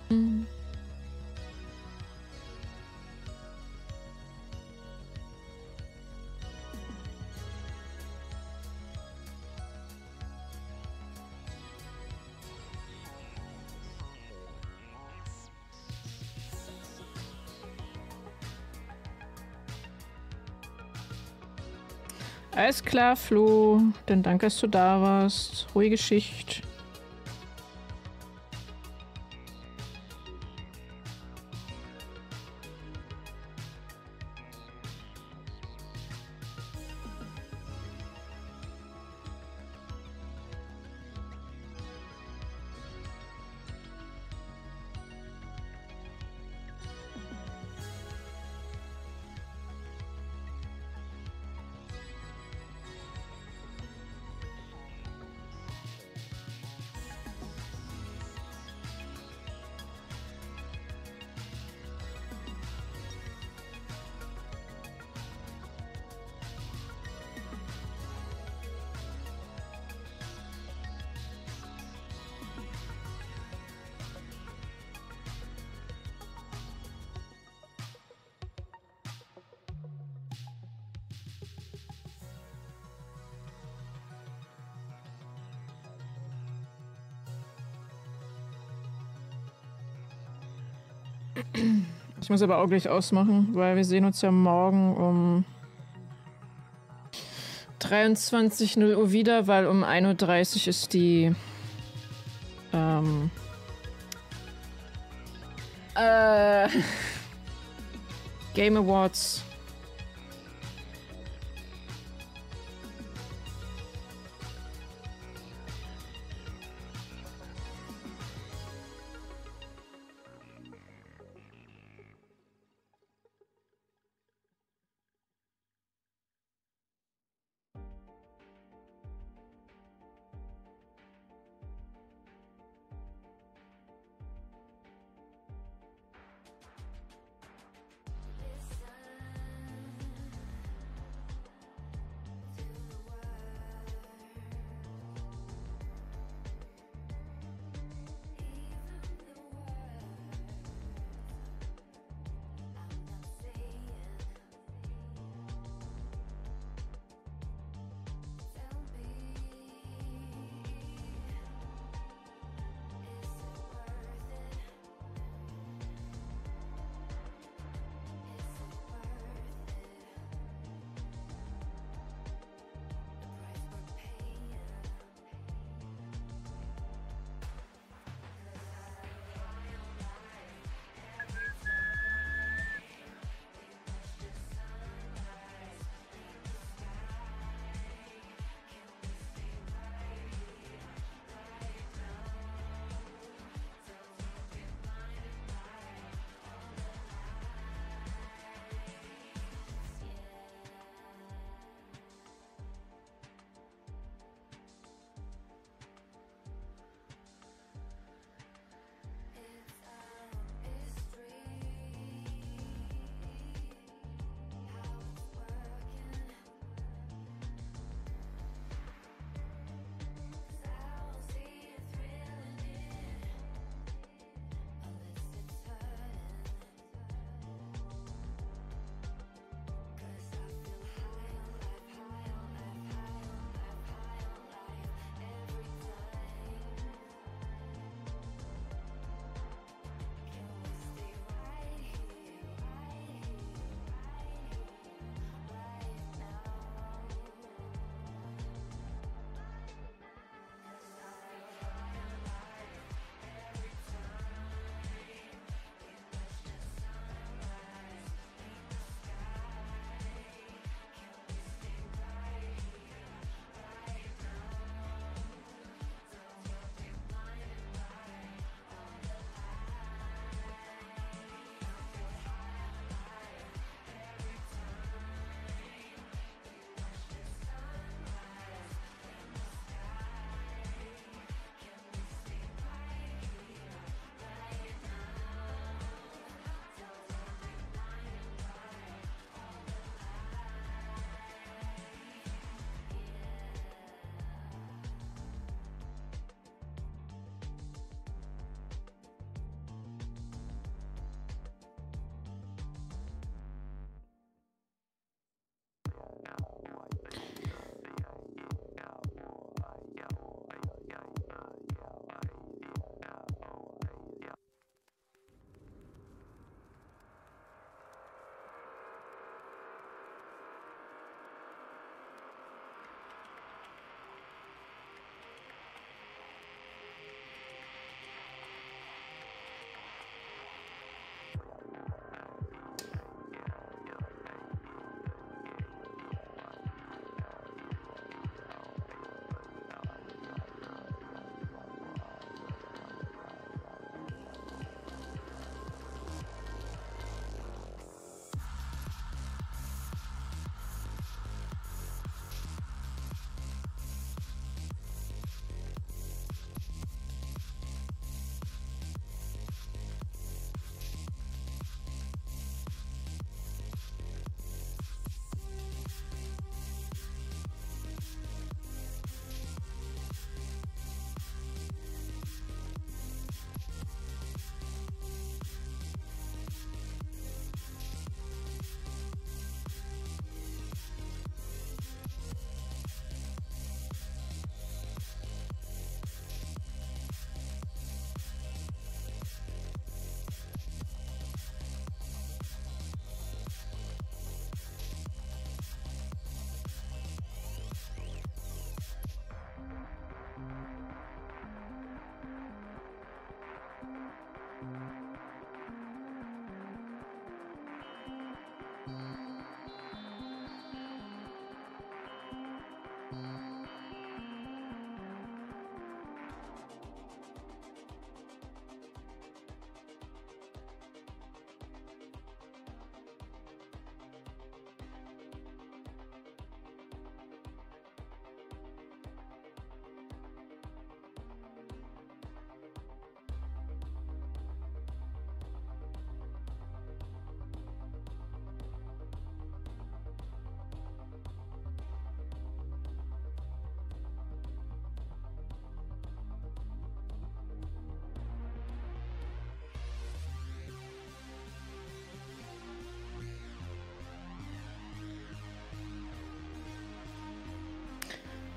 Mhm. Alles klar, Flo. Dann danke, dass du da warst. Ruhige Schicht. Ich muss aber auch gleich ausmachen, weil wir sehen uns ja morgen um dreiundzwanzig Uhr wieder, weil um ein Uhr dreißig ist die ähm, äh, Game Awards.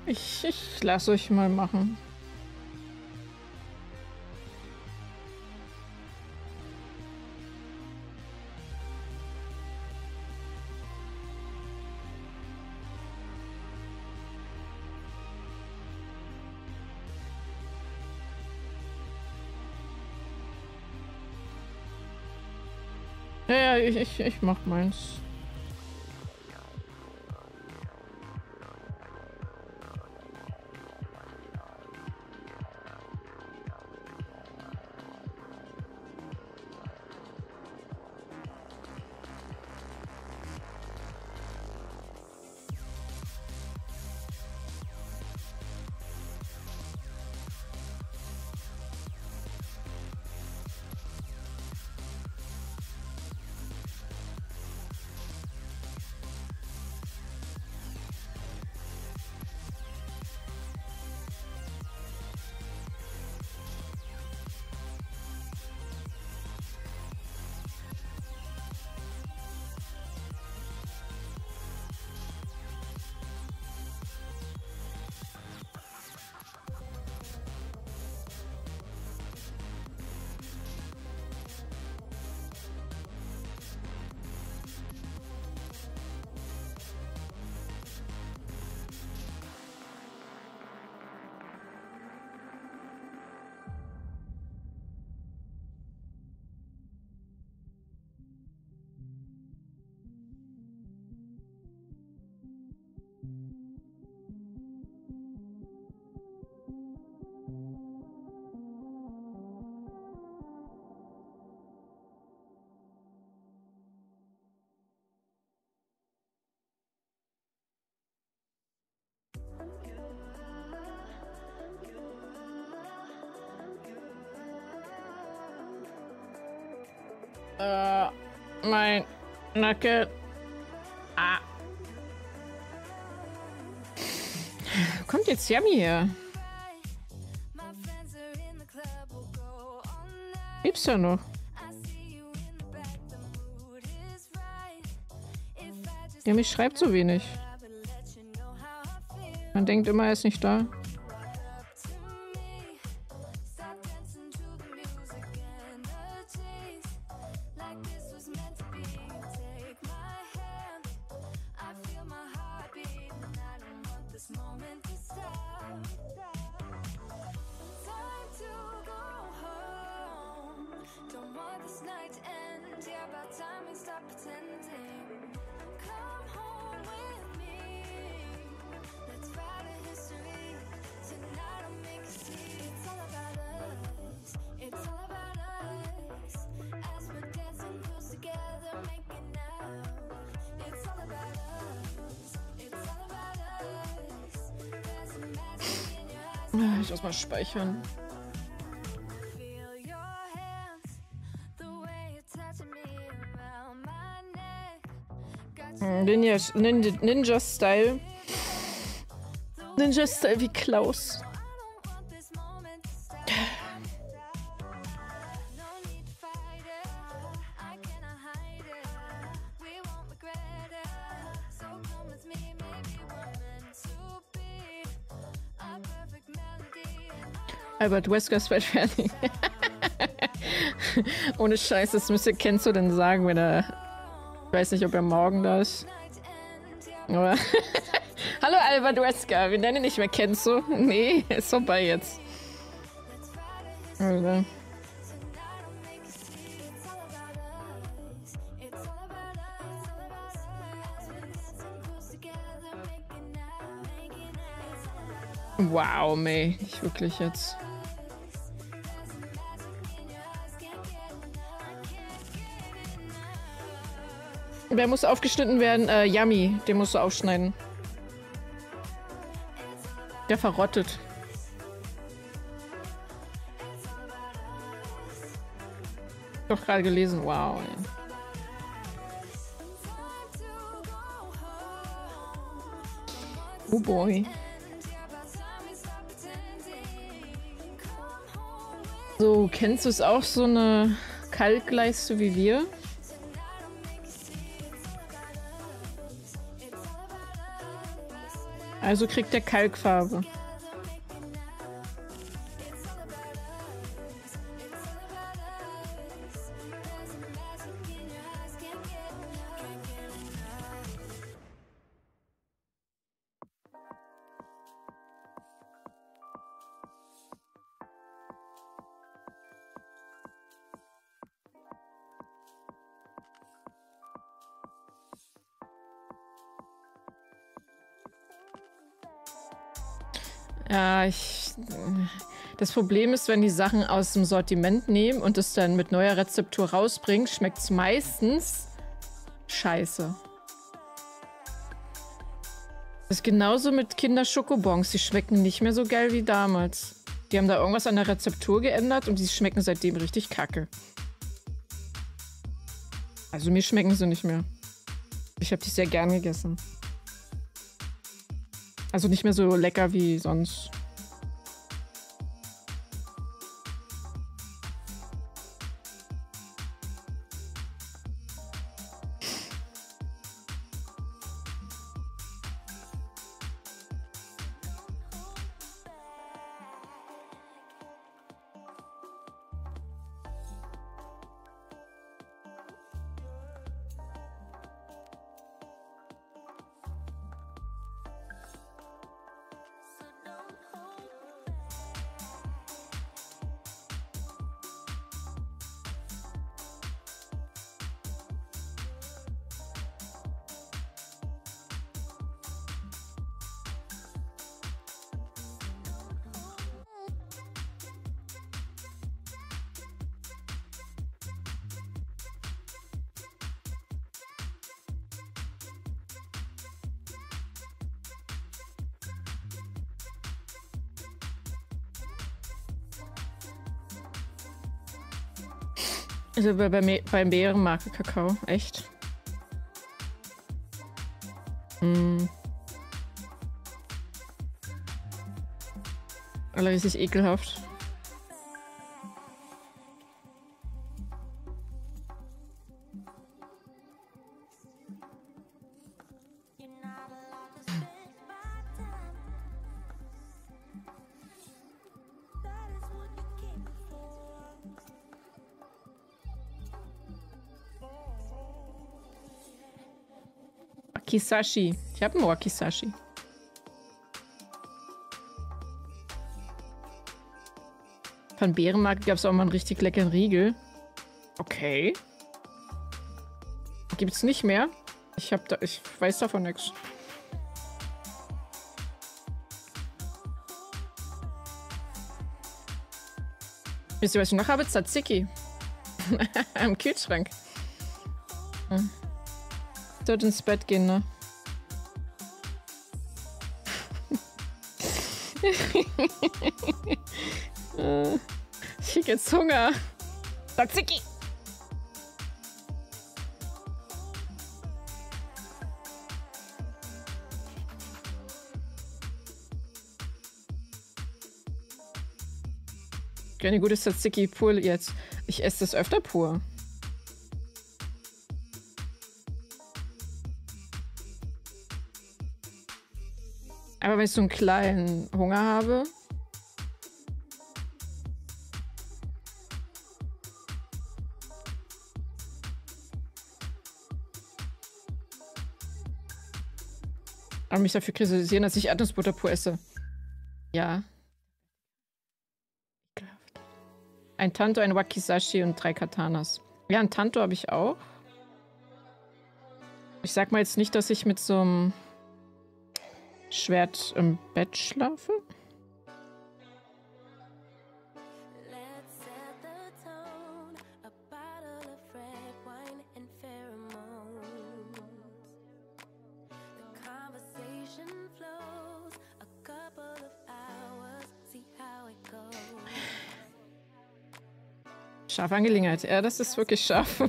Ich, ich lasse euch mal machen. Ja, ja, ich, ich, ich mach meins. Äh, mein Nacken. Ah. Kommt jetzt Yummy her? Gibt's ja noch. Yummy schreibt so wenig. Man denkt immer, er ist nicht da. Ich muss mal speichern. Ninja, Ninja, Ninja Style. Ninja Style wie Klaus. Albert Wesker ist bald fertig. Ohne Scheiß, das müsste Kenzo denn sagen, wenn er... Ich weiß nicht, ob er morgen da ist. Aber hallo Albert Wesker, wir nennen ihn nicht mehr Kenzo. Nee, ist vorbei jetzt. Also. Wow, May, nicht wirklich jetzt. Wer muss aufgeschnitten werden? Äh, Yummy, den musst du aufschneiden. Der verrottet. Doch gerade gelesen, wow. Ey. Oh boy. So, kennst du es auch, so eine Kalkleiste wie wir? Also kriegt der Kalkfarbe. Ja, ich... Das Problem ist, wenn die Sachen aus dem Sortiment nehmen und es dann mit neuer Rezeptur rausbringen, schmeckt es meistens scheiße. Das ist genauso mit Kinder-Schokobons. Die schmecken nicht mehr so geil wie damals. Die haben da irgendwas an der Rezeptur geändert und die schmecken seitdem richtig kacke. Also mir schmecken sie nicht mehr. Ich habe die sehr gern gegessen. Also nicht mehr so lecker wie sonst. Also bei, bei, beim Bärenmarke Kakao, echt? Hm. Alle richtig ekelhaft. Wakizashi. Ich habe einen Wakizashi. Von Bärenmarke gab es auch mal einen richtig leckeren Riegel. Okay. Gibt's nicht mehr? Ich hab da, ich weiß davon nichts. Wisst ihr, was ich noch habe? Tzatziki. Im Kühlschrank. Hm. Sollte ins Bett gehen, ne? Ich krieg jetzt Hunger. Tzatziki! Eine gute Tzatziki pur jetzt. Ich esse das öfter pur. Aber wenn ich so einen kleinen Hunger habe. Aber mich dafür kritisieren, dass ich Erdnussbutter pur esse. Ja. Ein Tanto, ein Wakizashi und drei Katanas. Ja, ein Tanto habe ich auch. Ich sag mal jetzt nicht, dass ich mit so einem Schwert im Bett schlafe. Scharfe Angelegenheit. Ja, das ist wirklich scharf.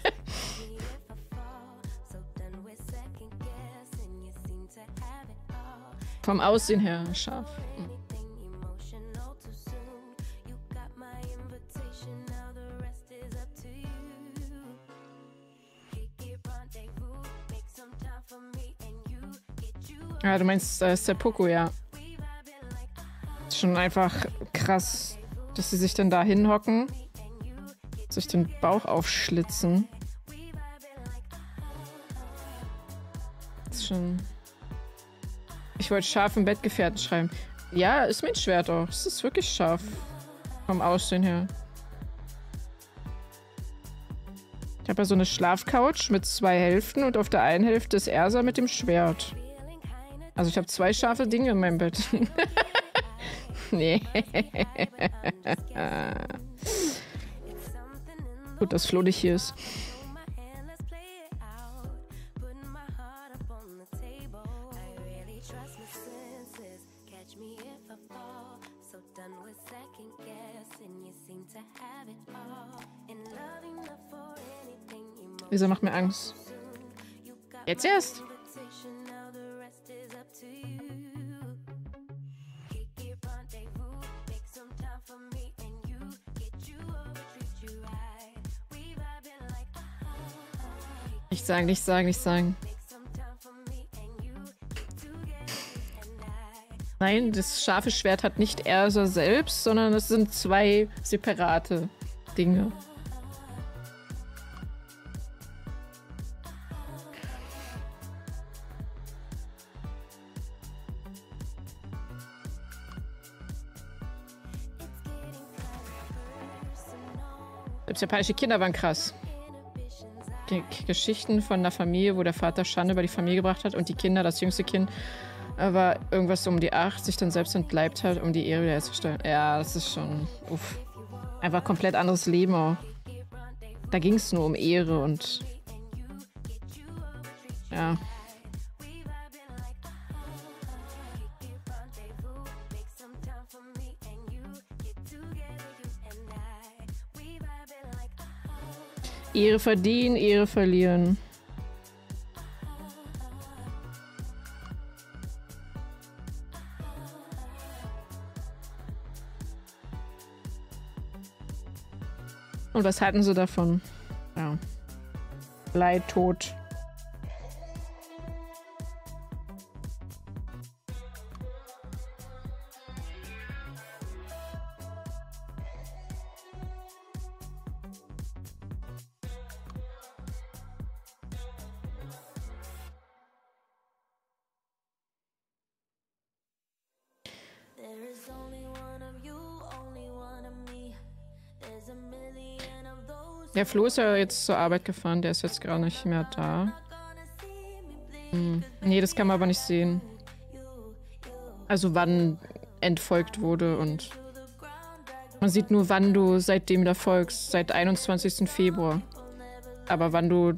Vom Aussehen her scharf. Hm. Ja, du meinst, da ist der Poco, ja. Ist schon einfach krass, dass sie sich dann da hinhocken, sich den Bauch aufschlitzen. Das ist schon... Ich wollte scharf im Bettgefährten schreiben. Ja, ist mir ein Schwert auch. Es ist wirklich scharf. Vom Aussehen her. Ich habe ja so eine Schlafcouch mit zwei Hälften und auf der einen Hälfte ist Ersa mit dem Schwert. Also ich habe zwei scharfe Dinge in meinem Bett. Nee. Gut, dass Flo nicht hier ist. Wieso macht mir Angst? Jetzt erst? Nicht sagen, nicht sagen, nicht sagen. Nein, das scharfe Schwert hat nicht Ersa selbst, sondern es sind zwei separate Dinge. Selbst japanische Kinder waren krass. Die Geschichten von der Familie, wo der Vater Schande über die Familie gebracht hat und die Kinder, das jüngste Kind, war irgendwas um die acht, sich dann selbst entleibt hat, um die Ehre wiederherzustellen. Ja, das ist schon... Uff. Einfach komplett anderes Leben auch. Da ging es nur um Ehre und... Ja. Ehre verdienen, Ehre verlieren. Und was halten sie davon? Ja. Leid, Tod. Der Flo ist ja jetzt zur Arbeit gefahren, der ist jetzt gar nicht mehr da. Hm. Nee, das kann man aber nicht sehen. Also wann entfolgt wurde und man sieht nur, wann du seitdem da folgst, seit einundzwanzigsten Februar. Aber wann du...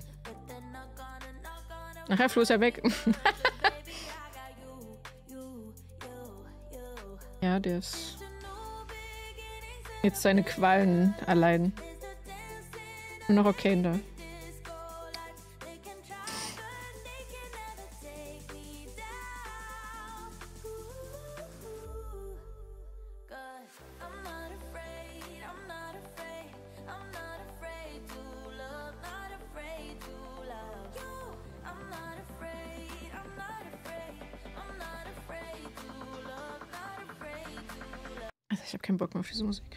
Ach ja, Flo ist ja weg. Ja, der ist jetzt seine Qualen allein. Nur noch okay da. Also ich habe keinen Bock mehr auf diese Musik.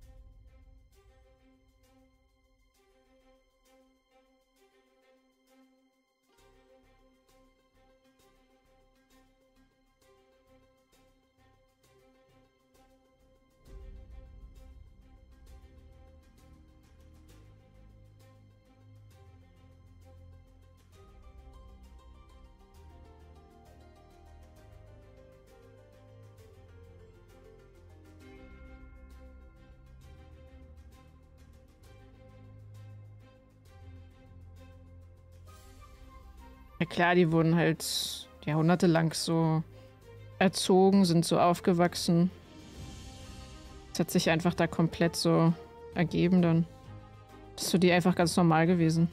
Ja klar, die wurden halt jahrhundertelang so erzogen, sind so aufgewachsen. Es hat sich einfach da komplett so ergeben dann. Das ist für die einfach ganz normal gewesen.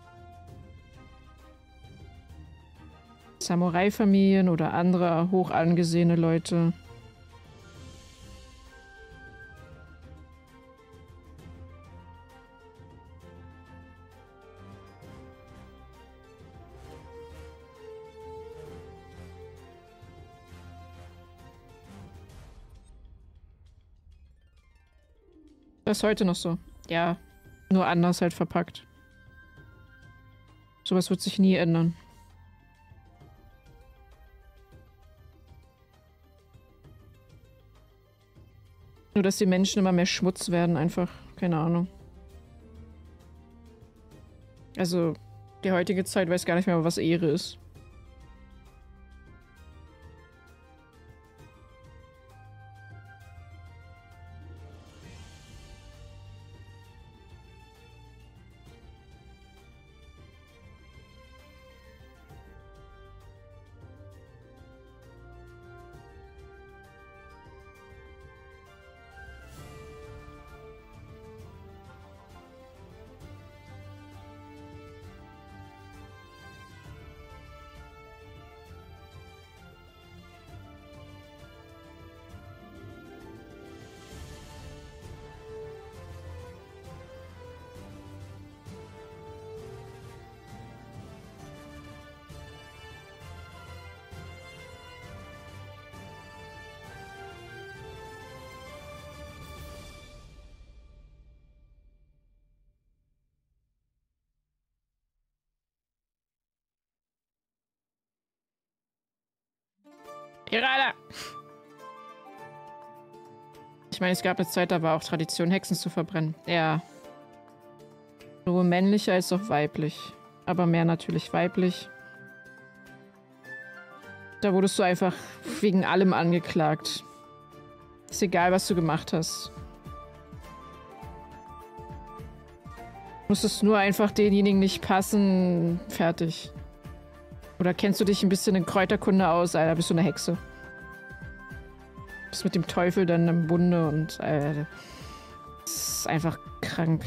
Samurai-Familien oder andere hoch angesehene Leute. Das ist heute noch so. Ja, nur anders halt verpackt. Sowas wird sich nie ändern. Nur, dass die Menschen immer mehr Schmutz werden, einfach. Keine Ahnung. Also, die heutige Zeit weiß gar nicht mehr, was Ehre ist. Irada! Ich meine, es gab eine Zeit, da war auch Tradition, Hexen zu verbrennen. Ja. Sowohl männlich als auch weiblich. Aber mehr natürlich weiblich. Da wurdest du einfach wegen allem angeklagt. Ist egal, was du gemacht hast. Du musstest nur einfach denjenigen nicht passen. Fertig. Oder kennst du dich ein bisschen in Kräuterkunde aus? Alter, bist du eine Hexe. Bist mit dem Teufel dann im Bunde und Alter, das ist einfach krank.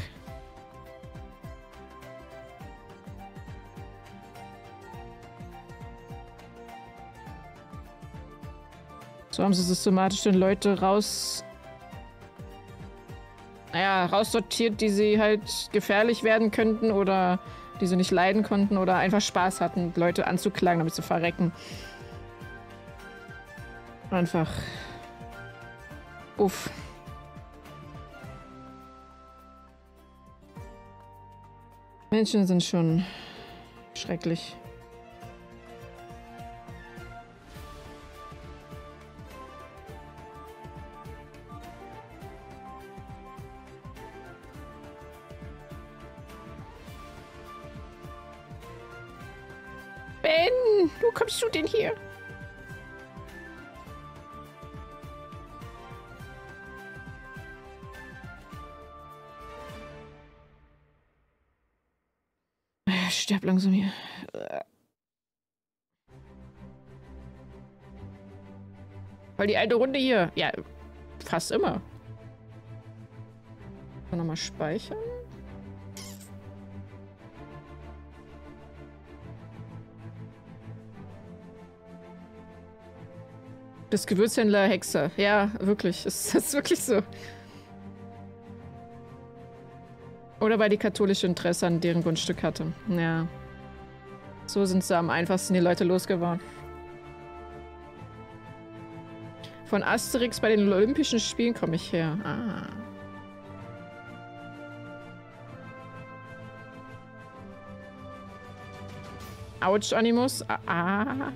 So haben sie systematisch dann Leute raus... Naja, raussortiert, die sie halt gefährlich werden könnten oder die sie nicht leiden konnten oder einfach Spaß hatten, Leute anzuklagen, damit sie verrecken. Einfach... Uff. Menschen sind schon schrecklich. Ben, wo kommst du denn hier? Ich sterb langsam hier. Weil die alte Runde hier. Ja, fast immer. Nochmal speichern. Das Gewürzhändler Hexe. Ja, wirklich. Es ist wirklich so. Oder weil die katholische Interesse an deren Grundstück hatte. Ja. So sind sie am einfachsten die Leute losgeworden. Von Asterix bei den Olympischen Spielen komme ich her. Ah. Autsch, Animus. Ah. ah.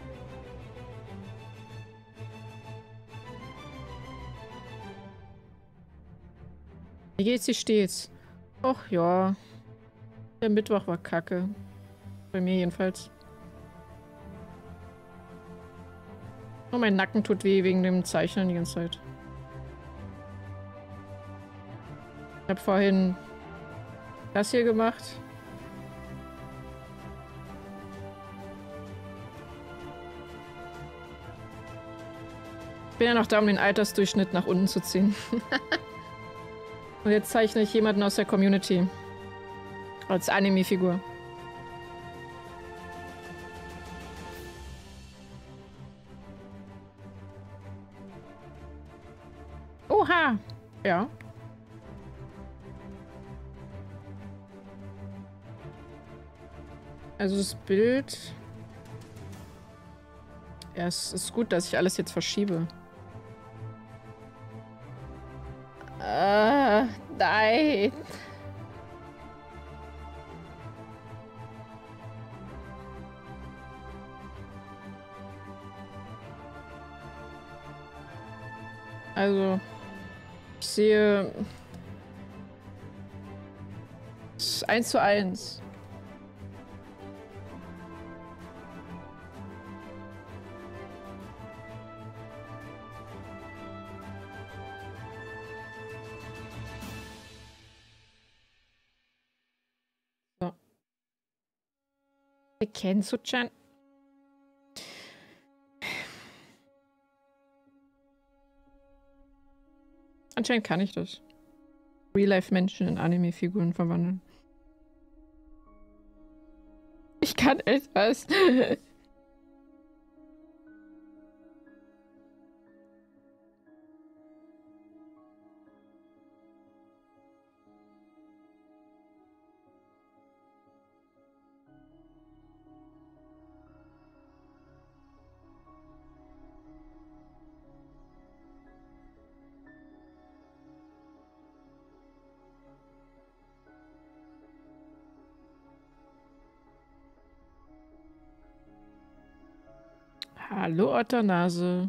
Wie geht's, wie steht's? Och ja. Der Mittwoch war kacke. Bei mir jedenfalls. Oh, mein Nacken tut weh wegen dem Zeichnen die ganze Zeit. Ich habe vorhin das hier gemacht. Ich bin ja noch da, um den Altersdurchschnitt nach unten zu ziehen. Und jetzt zeichne ich jemanden aus der Community. Als Anime-Figur. Oha! Ja. Also das Bild... Ja, es ist gut, dass ich alles jetzt verschiebe. Äh, nein. Also, ich sehe eins zu eins. So. Kennst du Chan? Anscheinend kann ich das. Real-Life-Menschen in Anime-Figuren verwandeln. Ich kann etwas. Hallo, Otternase.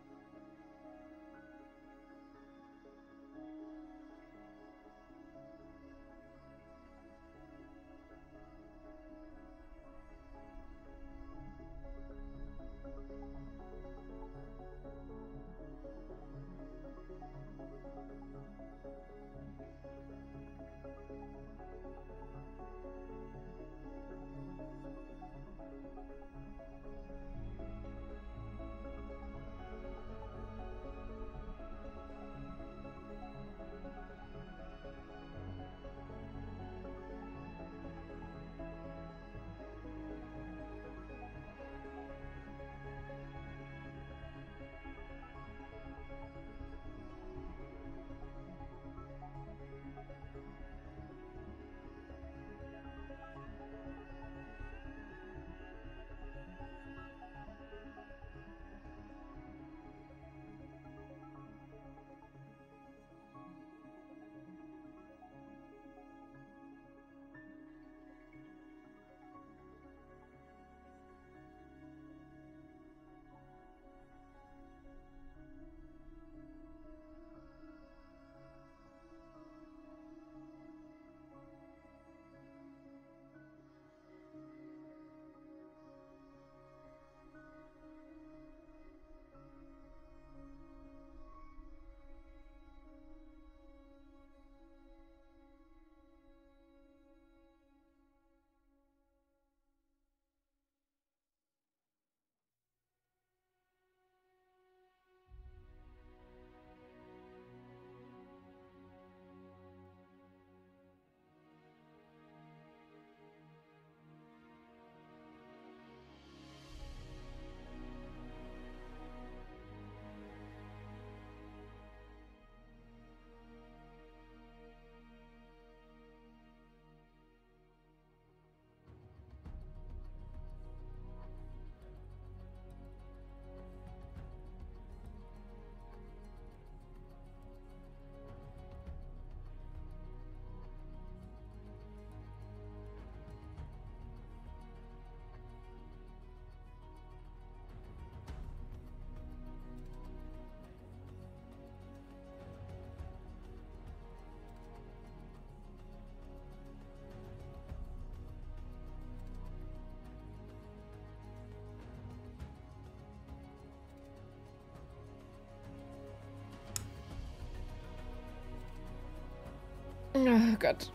Oh Gott.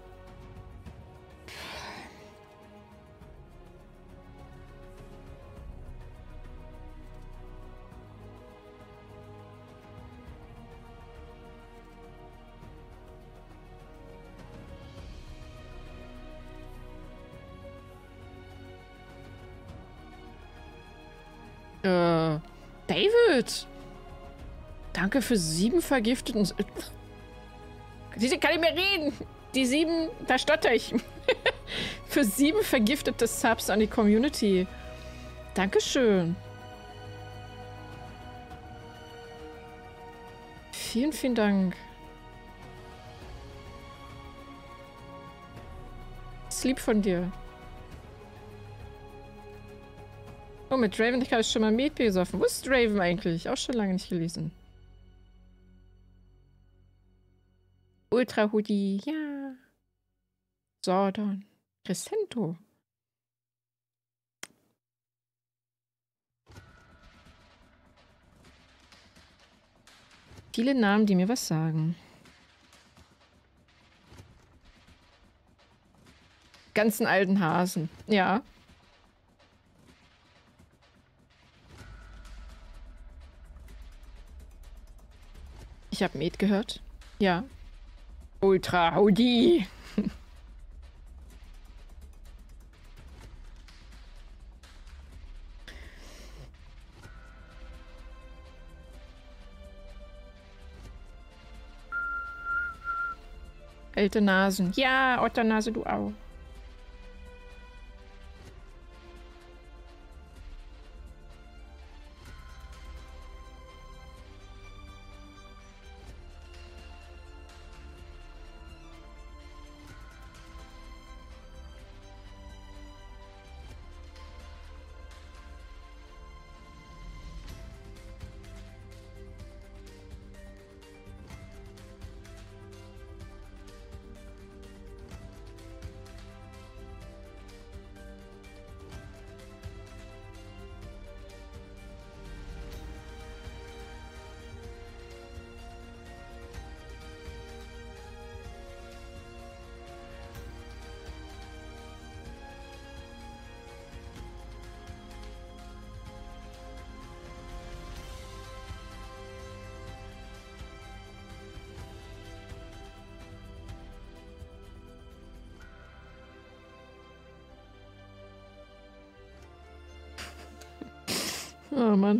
Äh, David! Danke für sieben vergifteten... Diese kann ich mehr reden! Die sieben, da stotter ich. Für sieben vergiftete Subs an die Community. Dankeschön. Vielen, vielen Dank. ist lieb von dir. Oh, mit Draven habe ich schon mal Met gesoffen. Wo ist Draven eigentlich? Auch schon lange nicht gelesen. Ultra Hoodie, ja. Sordon. Crescento. Viele Namen, die mir was sagen. Ganzen alten Hasen. Ja. Ich habe Met gehört. Ja. Ultra Audi. Alte Nasen. Ja, Otternase, du auch. Oh Mann.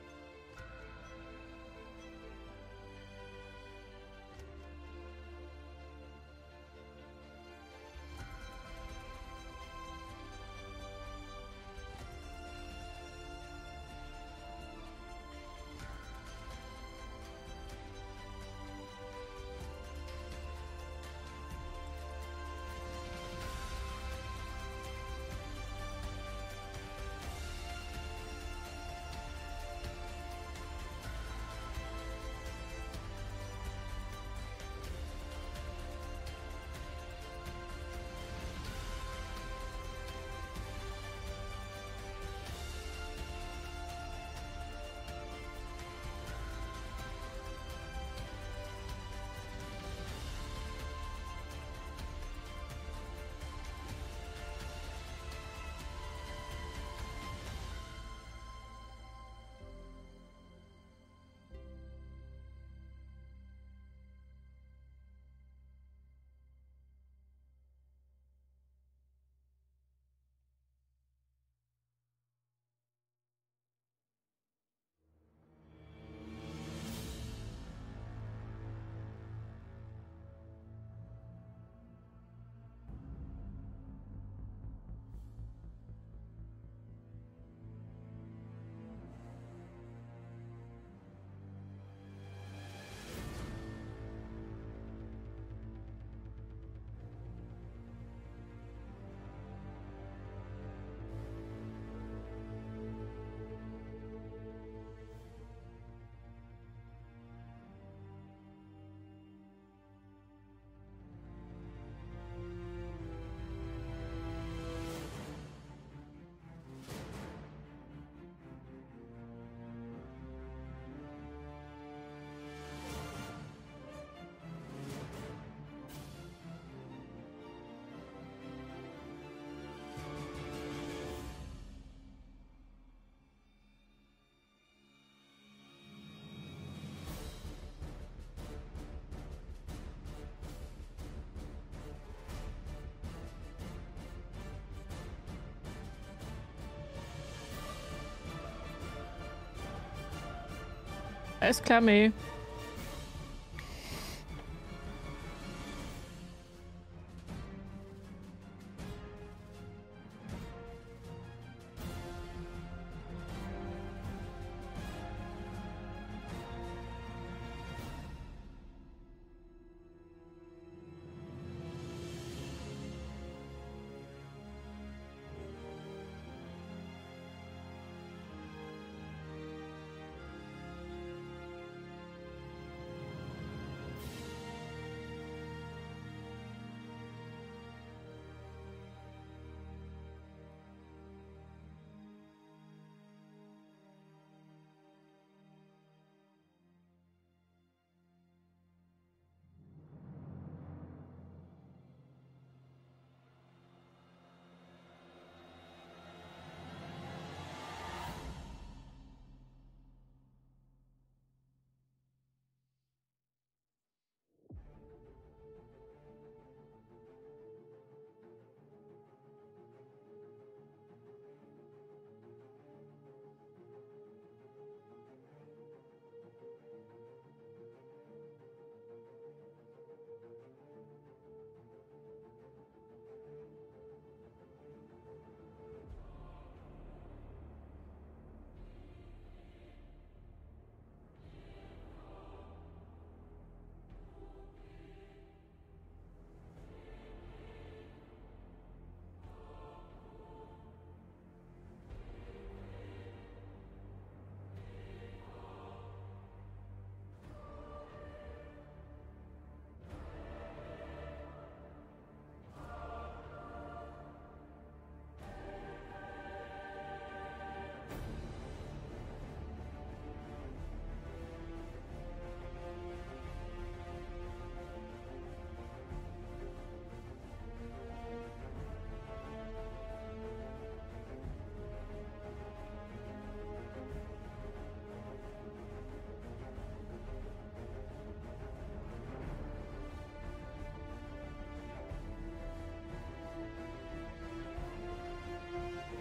Alles klar, May.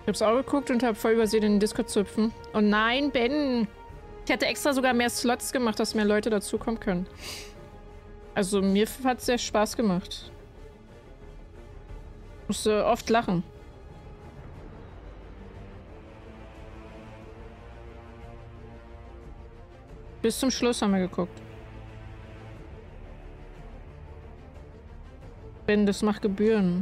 Ich hab's auch geguckt und hab voll übersehen, in den Discord zu hüpfen. Oh nein, Ben! Ich hätte extra sogar mehr Slots gemacht, dass mehr Leute dazukommen können. Also mir hat's sehr Spaß gemacht. Ich musste oft lachen. Bis zum Schluss haben wir geguckt. Ben, das macht Gebühren.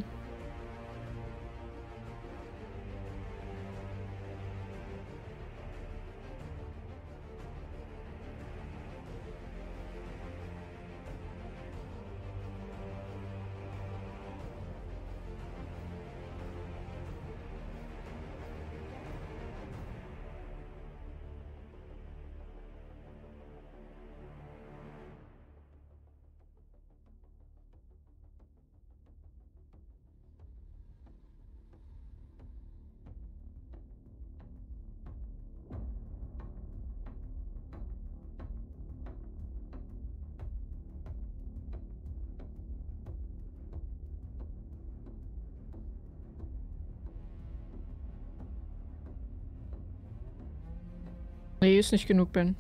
Nee, ist nicht genug, Ben.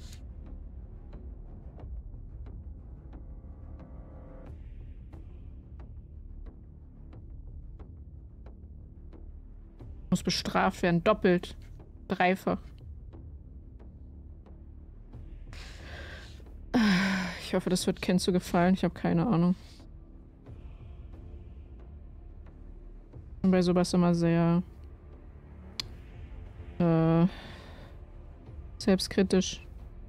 Muss bestraft werden. Doppelt. Dreifach. Ich hoffe, das wird Kenzo gefallen. Ich habe keine Ahnung. Ich bin bei sowas immer sehr äh, selbstkritisch.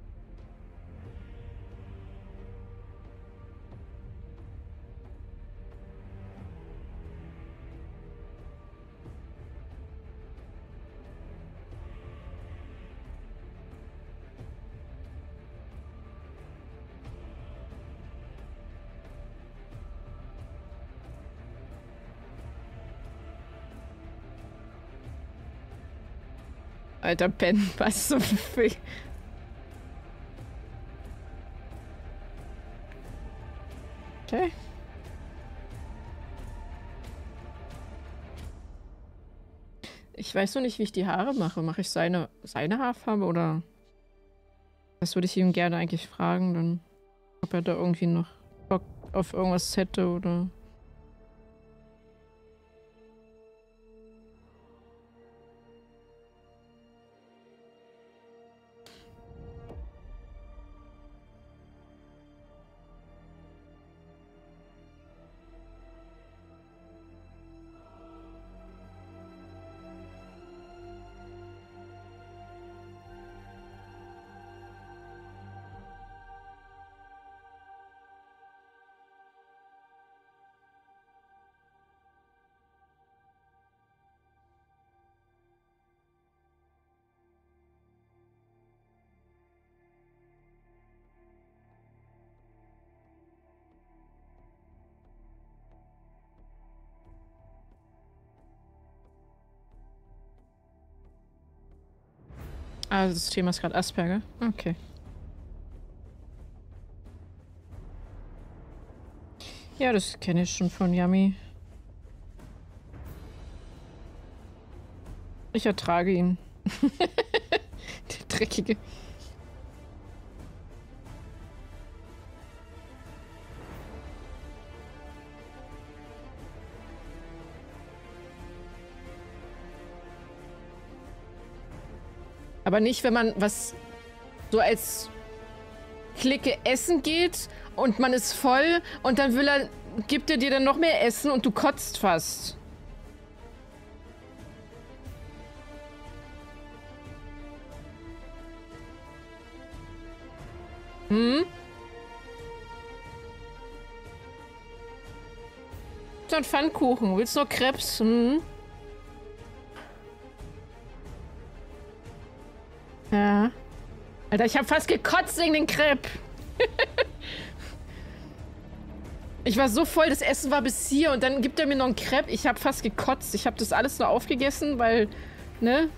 Alter Ben, was so viel. Okay. Ich weiß noch nicht, wie ich die Haare mache. Mache ich seine, seine Haarfarbe oder... Das würde ich ihm gerne eigentlich fragen, dann ob er da irgendwie noch Bock auf irgendwas hätte oder... Ah, das Thema ist gerade Asperger. Okay. Ja, das kenne ich schon von Yami. Ich ertrage ihn. Der Dreckige. Aber nicht, wenn man was so als Clique essen geht und man ist voll und dann will er, gibt er dir dann noch mehr Essen und du kotzt fast. Hm? So ein Pfannkuchen. Willst du noch Krebs? Hm? Ja. Alter, ich habe fast gekotzt wegen den Crepe. Ich war so voll, das Essen war bis hier und dann gibt er mir noch einen Crepe. Ich habe fast gekotzt. Ich habe das alles nur aufgegessen, weil, ne?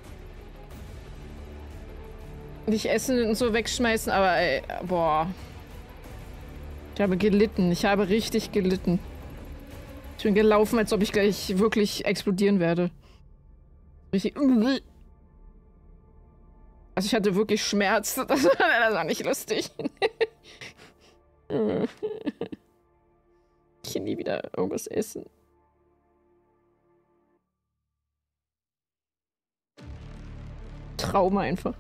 Nicht essen und so wegschmeißen, aber ey, boah. Ich habe gelitten. Ich habe richtig gelitten. Ich bin gelaufen, als ob ich gleich wirklich explodieren werde. Richtig. Also ich hatte wirklich Schmerz. Das war, das war nicht lustig. Ich kann nie wieder irgendwas essen. Trauma einfach.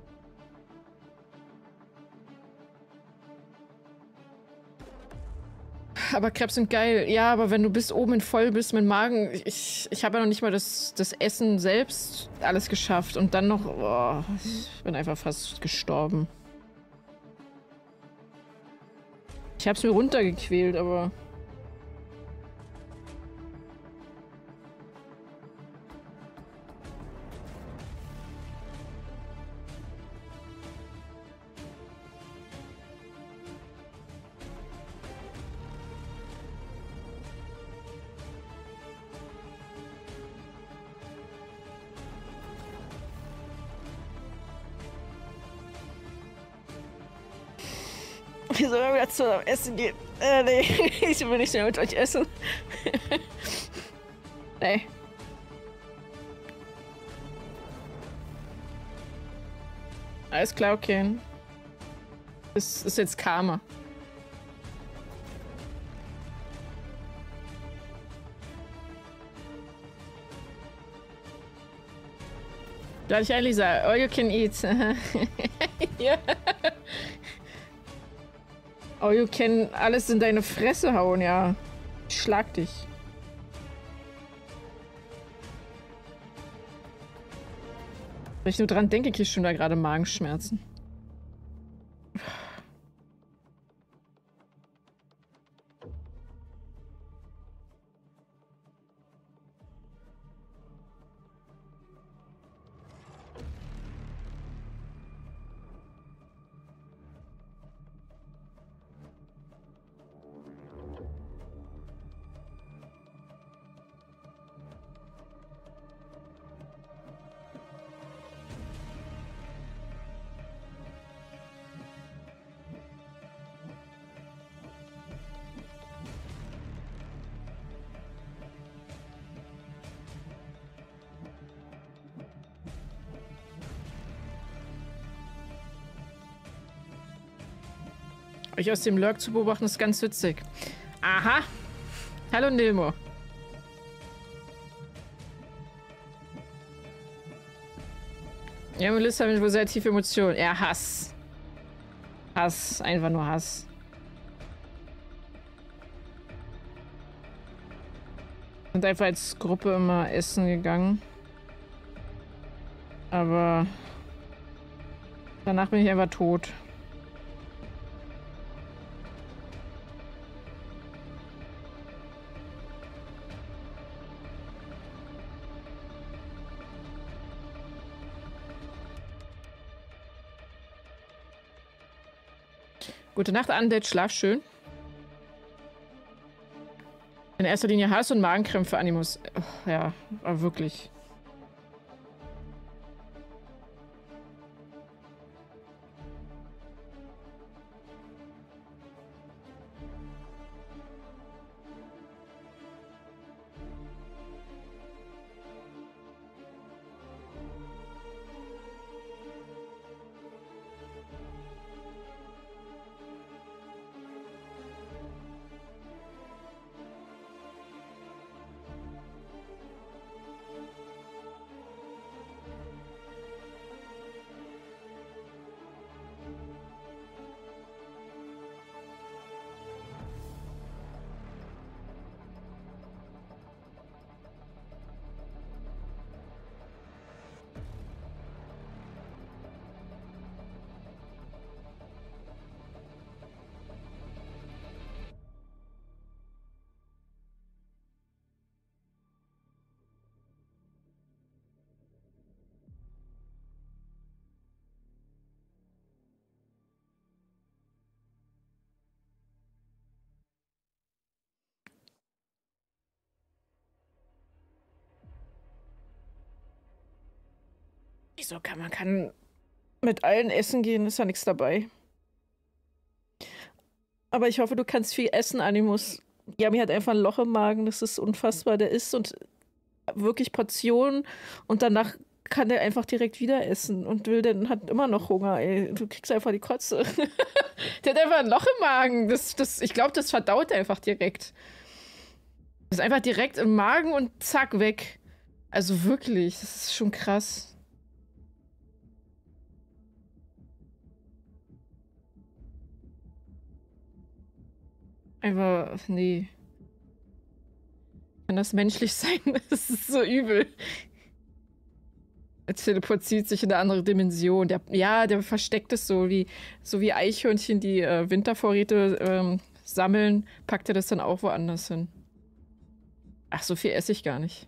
Aber Krebs sind geil. Ja, aber wenn du bis oben in voll bist mit Magen, ich, ich habe ja noch nicht mal das, das Essen selbst alles geschafft. Und dann noch, oh, ich bin einfach fast gestorben. Ich habe es mir runtergequält, aber... Wir sollen wieder zum Essen gehen. Äh, nee, ich will nicht mehr mit euch essen. Nee. Alles klar, okay. Das ist jetzt Karma. Darf ich eigentlich sagen, all you can eat. Ja. Oh, you can alles in deine Fresse hauen, ja. Ich schlag dich. Wenn ich nur dran denke, krieg ich schon da gerade Magenschmerzen. Euch aus dem Lurk zu beobachten ist ganz witzig. Aha. Hallo Nilmo. Ja, Melissa hat wohl sehr tiefe Emotionen. Ja, Hass. Hass. Einfach nur Hass. Sind einfach als Gruppe immer essen gegangen. Aber danach bin ich einfach tot. Gute Nacht, Undead. Schlaf schön. In erster Linie Hass und Magenkrämpfe, Animus. Oh, ja, aber wirklich. Wieso kann man kann mit allen essen gehen, ist ja nichts dabei. Aber ich hoffe, du kannst viel essen, Animus. Yami hat einfach ein Loch im Magen, das ist unfassbar. Der isst und wirklich Portionen und danach kann der einfach direkt wieder essen und will dann hat immer noch Hunger, ey. Du kriegst einfach die Kotze. Der hat einfach ein Loch im Magen. Das, das, ich glaube, das verdaut er einfach direkt. Das ist einfach direkt im Magen und zack, weg. Also wirklich, das ist schon krass. Einfach, nee. Kann das menschlich sein? Das ist so übel. Er teleportiert sich in eine andere Dimension. Der, ja, der versteckt es so, wie, so wie Eichhörnchen, die äh, Wintervorräte ähm, sammeln, packt er das dann auch woanders hin. Ach, so viel esse ich gar nicht.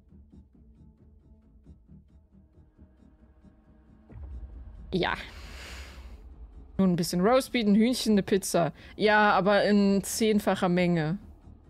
Ja. Nun ein bisschen Roastbeef, ein Hühnchen, eine Pizza. Ja, aber in zehnfacher Menge.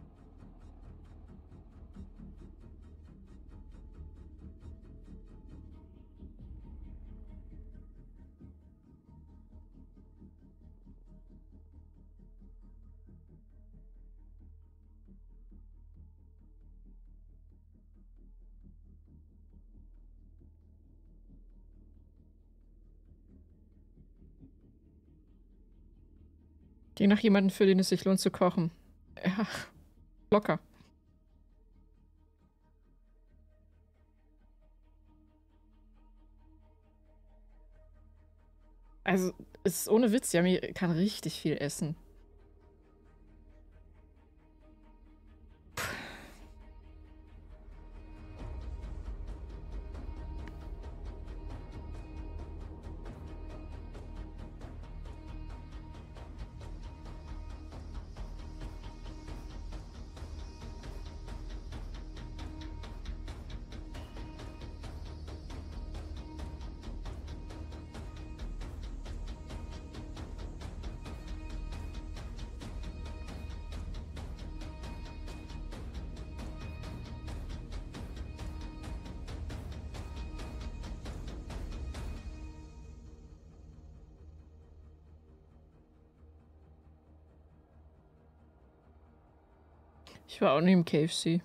Je nach jemanden, für den es sich lohnt zu kochen. Ja, locker. Also, es ist ohne Witz, Yami kann richtig viel essen. Ich war auch nicht im K F C.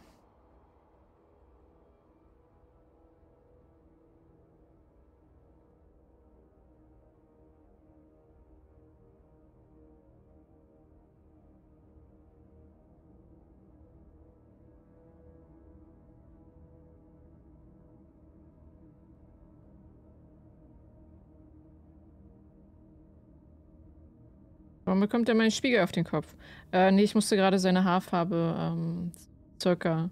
Warum bekommt er meinen Spiegel auf den Kopf? Äh, nee, ich musste gerade seine Haarfarbe ähm, circa.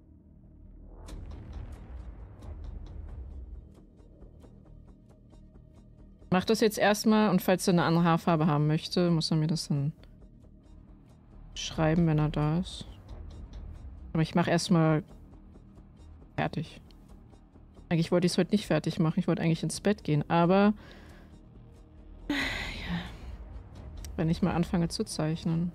Mach das jetzt erstmal und falls er eine andere Haarfarbe haben möchte, muss er mir das dann schreiben, wenn er da ist. Aber ich mache erstmal fertig. Eigentlich wollte ich es heute nicht fertig machen. Ich wollte eigentlich ins Bett gehen, aber ja, wenn ich mal anfange zu zeichnen.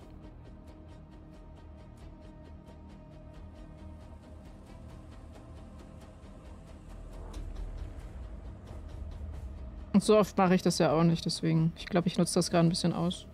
Und so oft mache ich das ja auch nicht, deswegen. Ich glaube, ich nutze das gerade ein bisschen aus.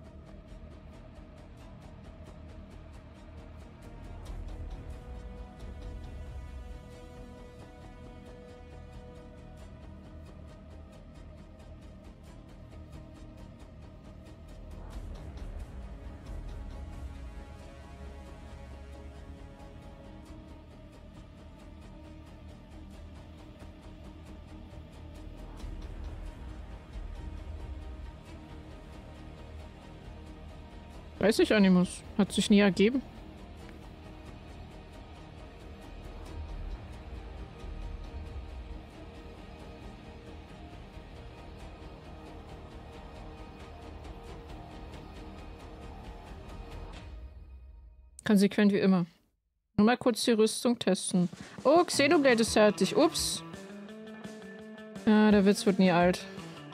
Weiß ich, Animus. Hat sich nie ergeben. Konsequent wie immer. Nur mal kurz die Rüstung testen. Oh, Xenoblade ist fertig. Ups. Ja, der Witz wird nie alt.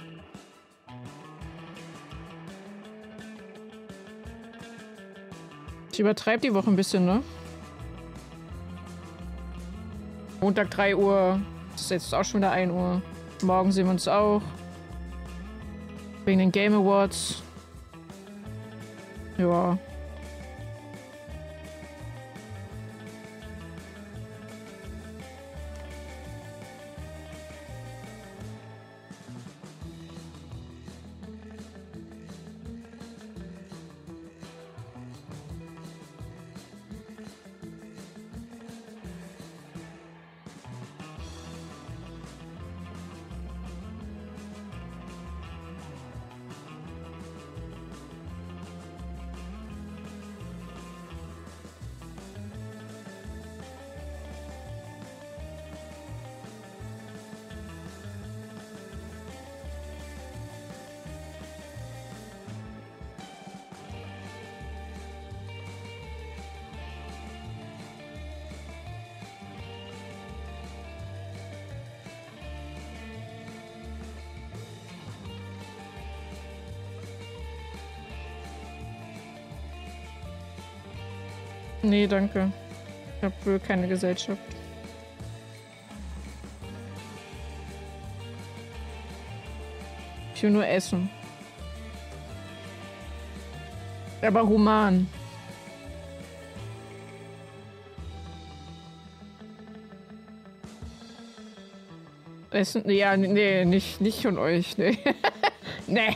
Ich übertreibe die Woche ein bisschen, ne? Montag drei Uhr. Das ist jetzt auch schon wieder ein Uhr. Morgen sehen wir uns auch. Wegen den Game Awards. Ja. Nee, danke. Ich hab wohl keine Gesellschaft. Ich will nur essen. Aber human. Essen? Ja, nee, nicht, nicht von euch. Nee. Nee.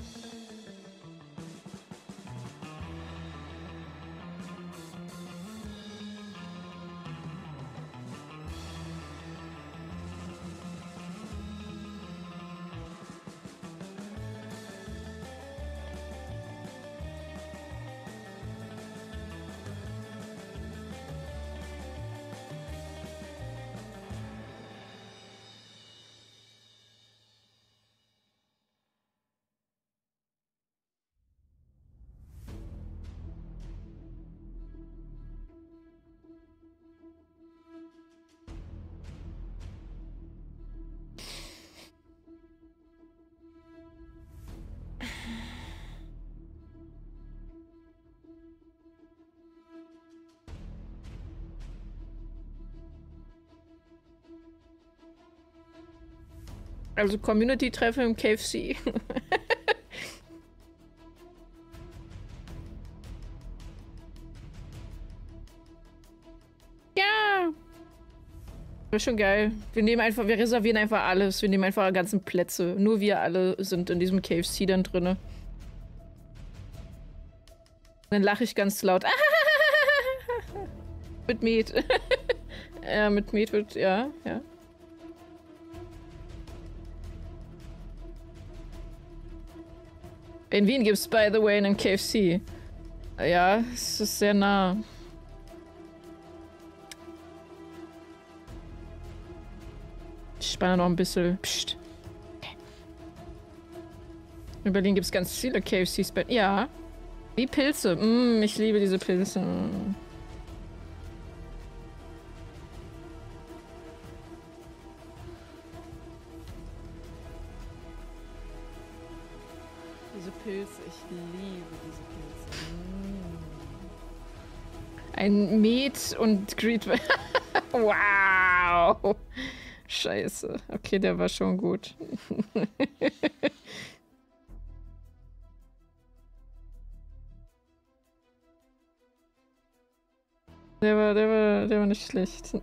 Also Community-Treffen im K F C. Ja. Wäre schon geil. Wir nehmen einfach, wir reservieren einfach alles. Wir nehmen einfach ganzen Plätze. Nur wir alle sind in diesem K F C dann drinne. Dann lache ich ganz laut. Mit Met. Ja, mit Met wird, ja, ja. In Wien gibt es, by the way, einen K F C. Ja, es ist sehr nah. Ich spanne noch ein bisschen. Psst. In Berlin gibt es ganz viele K F Cs. Ja. Wie Pilze. Mm, ich liebe diese Pilze. Mm. Diese Pilze, ich liebe diese Pilze. Mm. Ein Met und Greed. Wow. Scheiße. Okay, der war schon gut. Der war, der war, der war nicht schlecht.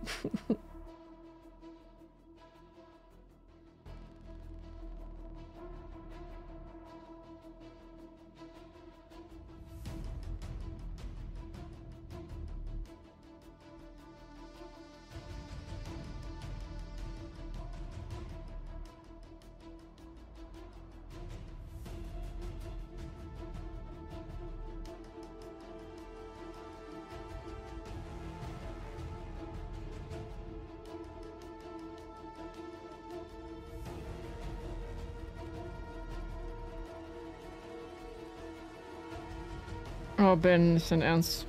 Oh, Ben, nicht dein Ernst.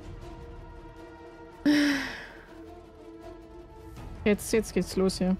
Jetzt, jetzt geht's los hier.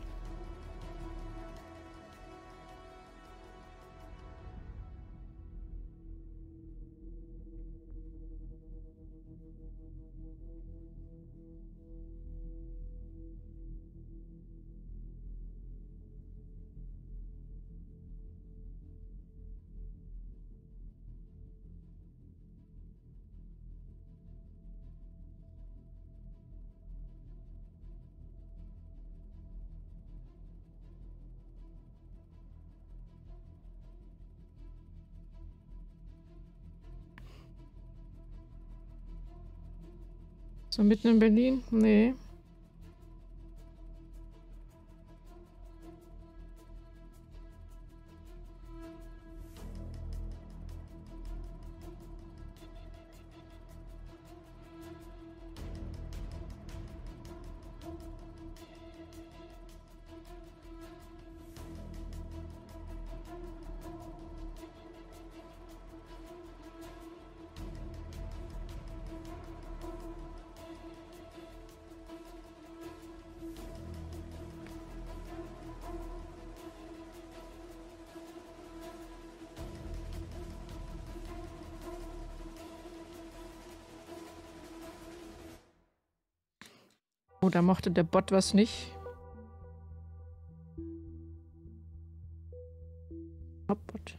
So mitten in Berlin? Nee. Oh, da mochte der Bot was nicht. Bot.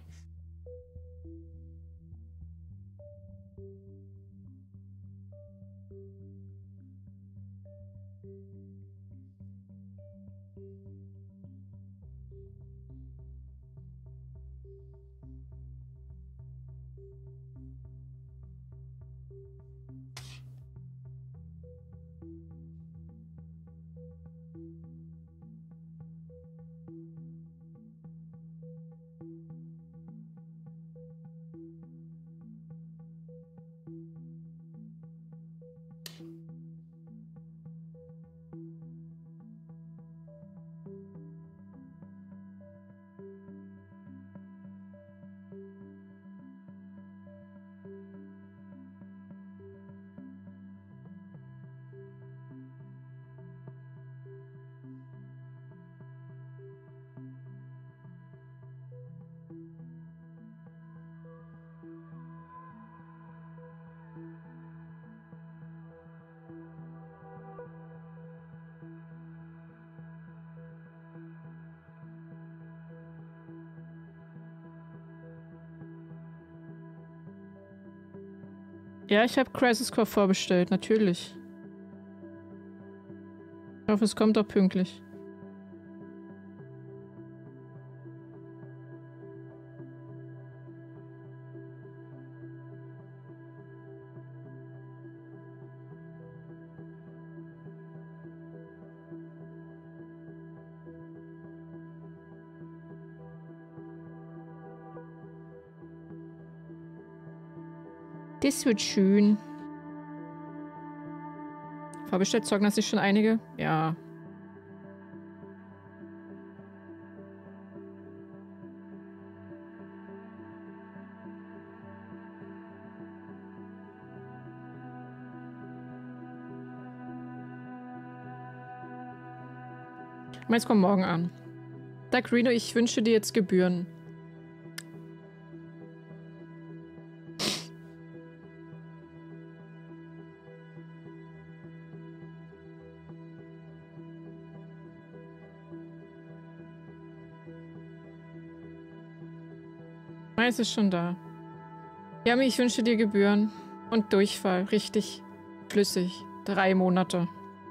Ja, ich habe Crisis Core vorbestellt, natürlich. Ich hoffe, es kommt auch pünktlich. Das wird schön. Vorbestellt zocken das sich schon einige? Ja. Meins kommt morgen an. Dark Reno, ich wünsche dir jetzt Gebühren. Meins ist schon da. Yami, ich wünsche dir Gebühren. Und Durchfall. Richtig flüssig. Drei Monate.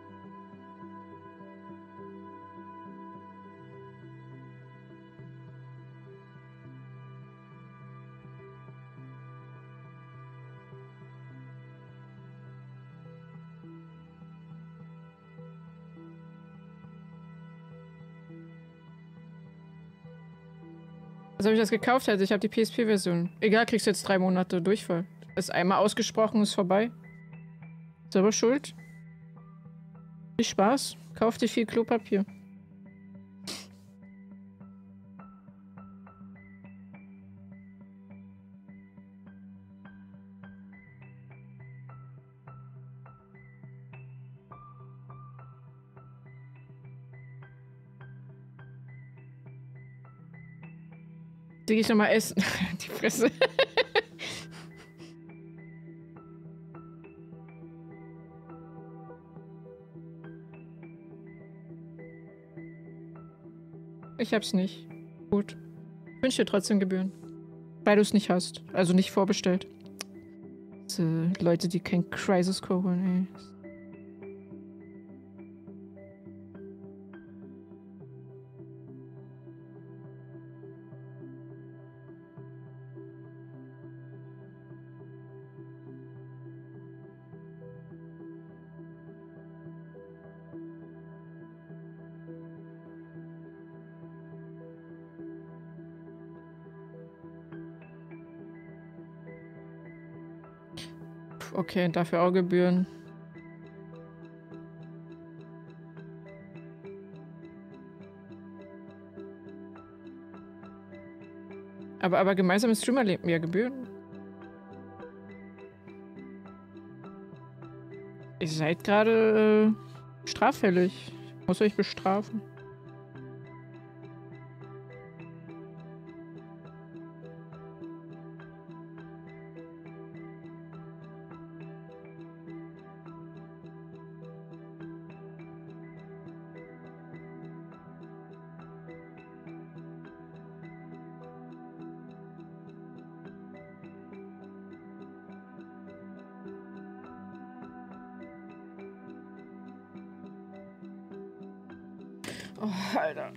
Was habe ich das gekauft? Also ich habe die P S P-Version. Egal, kriegst du jetzt drei Monate Durchfall. Ist einmal ausgesprochen, ist vorbei. Selber schuld. Viel Spaß. Kauf dir viel Klopapier. Die gehe ich nochmal essen. Die Fresse. Ich hab's nicht. Gut. Ich wünsche dir trotzdem Gebühren. Weil du es nicht hast. Also nicht vorbestellt. Diese Leute, die kein Crisis Core holen, ey. Okay, dafür auch Gebühren. Aber, aber gemeinsames Streamer lebt mir Gebühren. Ihr seid gerade äh, straffällig. Ich muss euch bestrafen. Oh, Alter.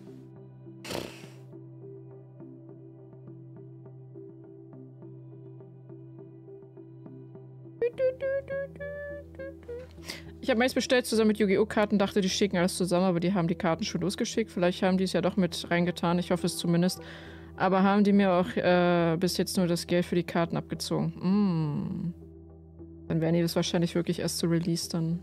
Ich habe meist bestellt zusammen mit Yu-Gi-Oh! Karten, dachte, die schicken alles zusammen, aber die haben die Karten schon losgeschickt. Vielleicht haben die es ja doch mit reingetan, ich hoffe es zumindest. Aber haben die mir auch äh, bis jetzt nur das Geld für die Karten abgezogen. Mm. Dann werden die das wahrscheinlich wirklich erst zu Release dann.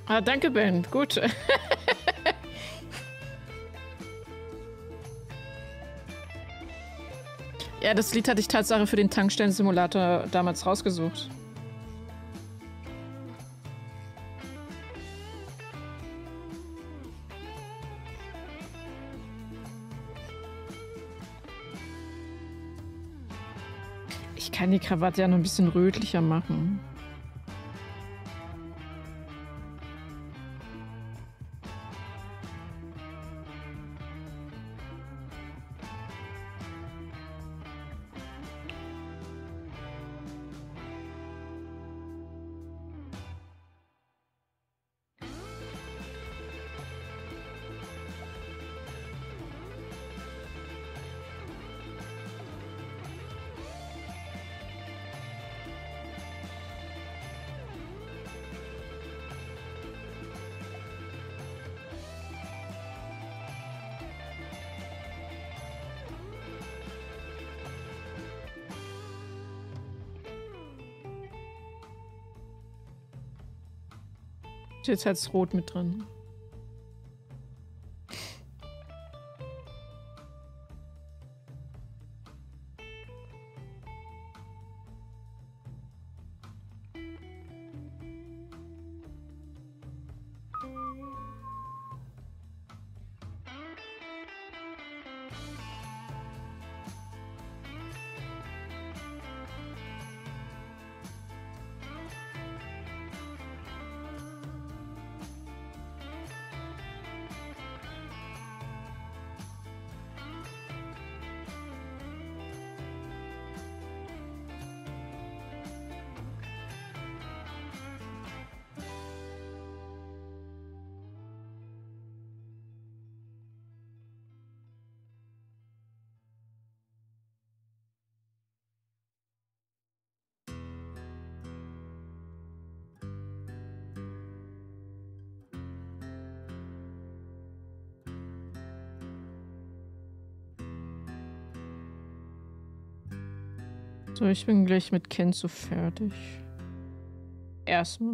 Ah, danke, Ben. Gut. Ja, das Lied hatte ich Tatsache für den Tankstellen-Simulator damals rausgesucht. Ich kann die Krawatte ja noch ein bisschen rötlicher machen. Jetzt hat es rot mit drin. So, ich bin gleich mit Kenzo fertig. Erstmal.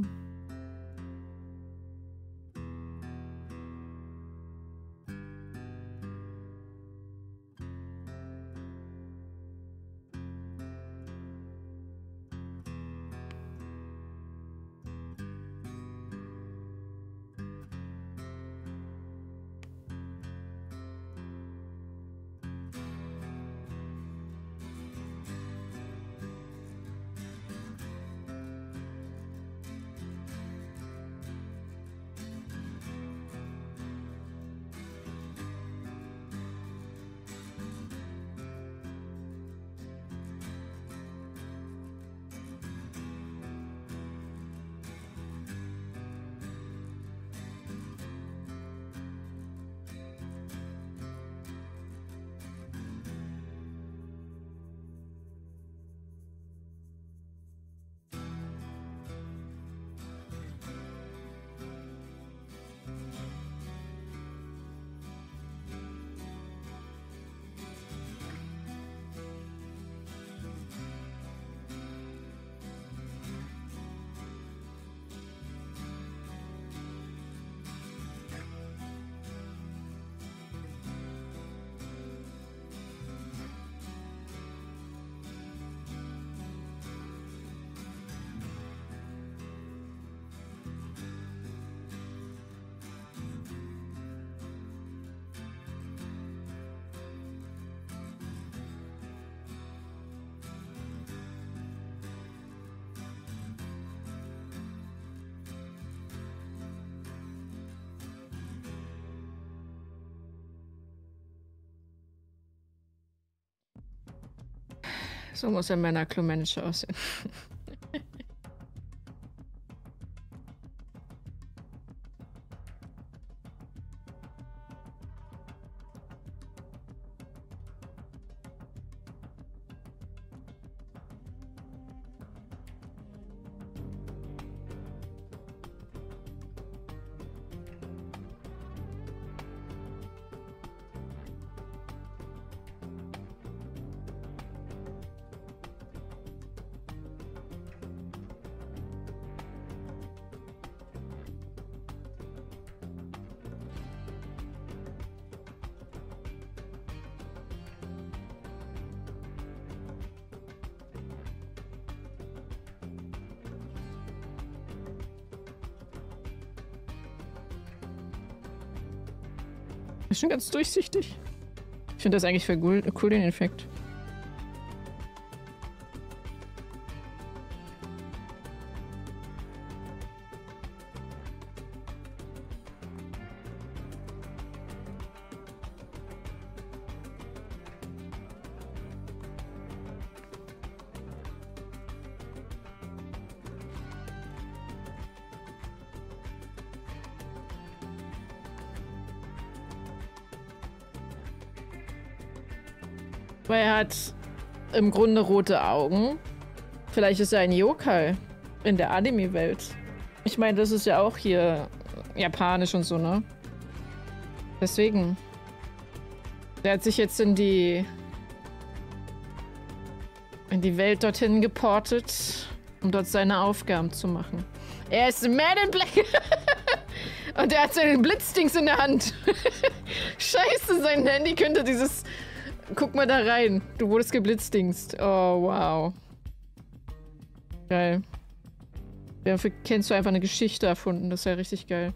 So muss ein Männerklo-Manager aussehen. Ist schon ganz durchsichtig. Ich finde das eigentlich für cool, cool, den Effekt. Weil er hat im Grunde rote Augen. Vielleicht ist er ein Yokai in der Anime-Welt. Ich meine, das ist ja auch hier japanisch und so, ne? Deswegen. Der hat sich jetzt in die in die Welt dorthin geportet, um dort seine Aufgaben zu machen. Er ist Man in Black. Und er hat seinen Blitzdings in der Hand. Scheiße, sein Handy könnte dieses... Guck mal da rein. Du wurdest geblitzdingst. Oh, wow. Geil. Dafür kennst du einfach eine Geschichte erfunden. Das ist ja richtig geil.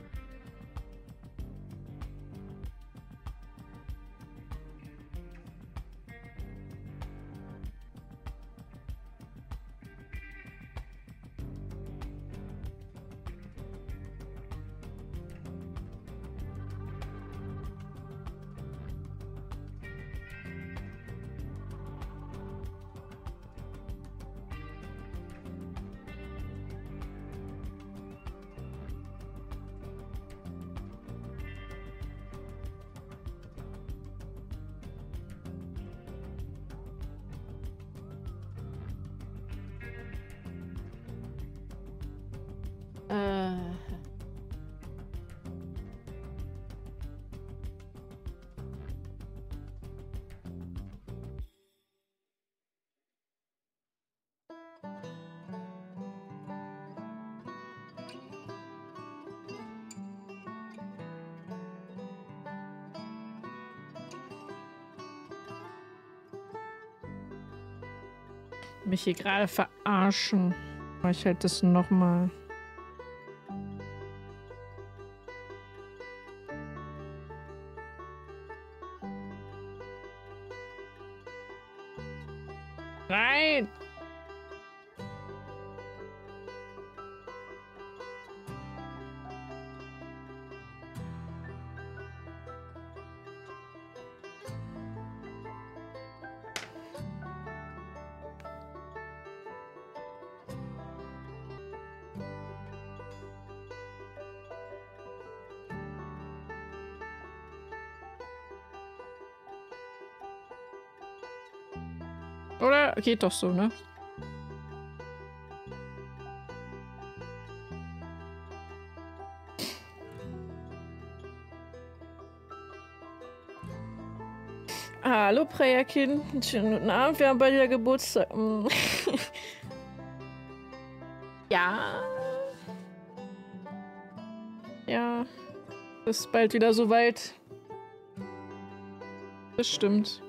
Mich hier gerade verarschen. Ich hätte das noch mal. Nein! Oder? Geht doch so, ne? Hallo, Preyakin. Schönen guten Abend. Wir haben bald wieder Geburtstag. Ja. Ja. Ist bald wieder soweit. Das stimmt.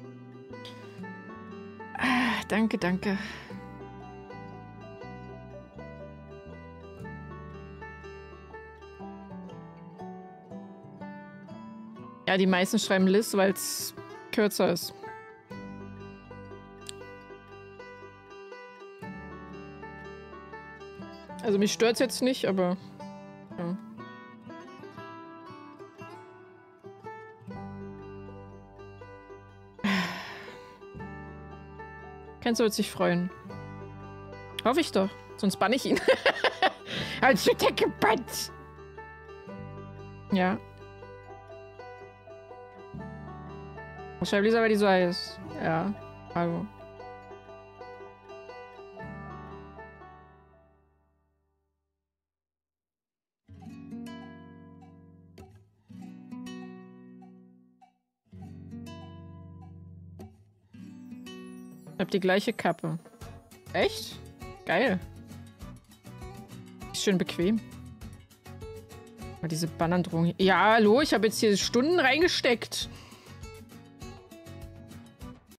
Ah, danke, danke. Ja, die meisten schreiben Liz, weil es kürzer ist. Also mich stört es jetzt nicht, aber ja. Ken soll sich freuen. Hoffe ich doch. Sonst bann ich ihn. Als du der gebannt. Ja. Schreib Lisa, weil die so heiß. Ja. Hallo. Ich hab die gleiche Kappe. Echt? Geil. Ist schön bequem. Mal diese Bannandrohung. Ja, hallo, ich habe jetzt hier Stunden reingesteckt.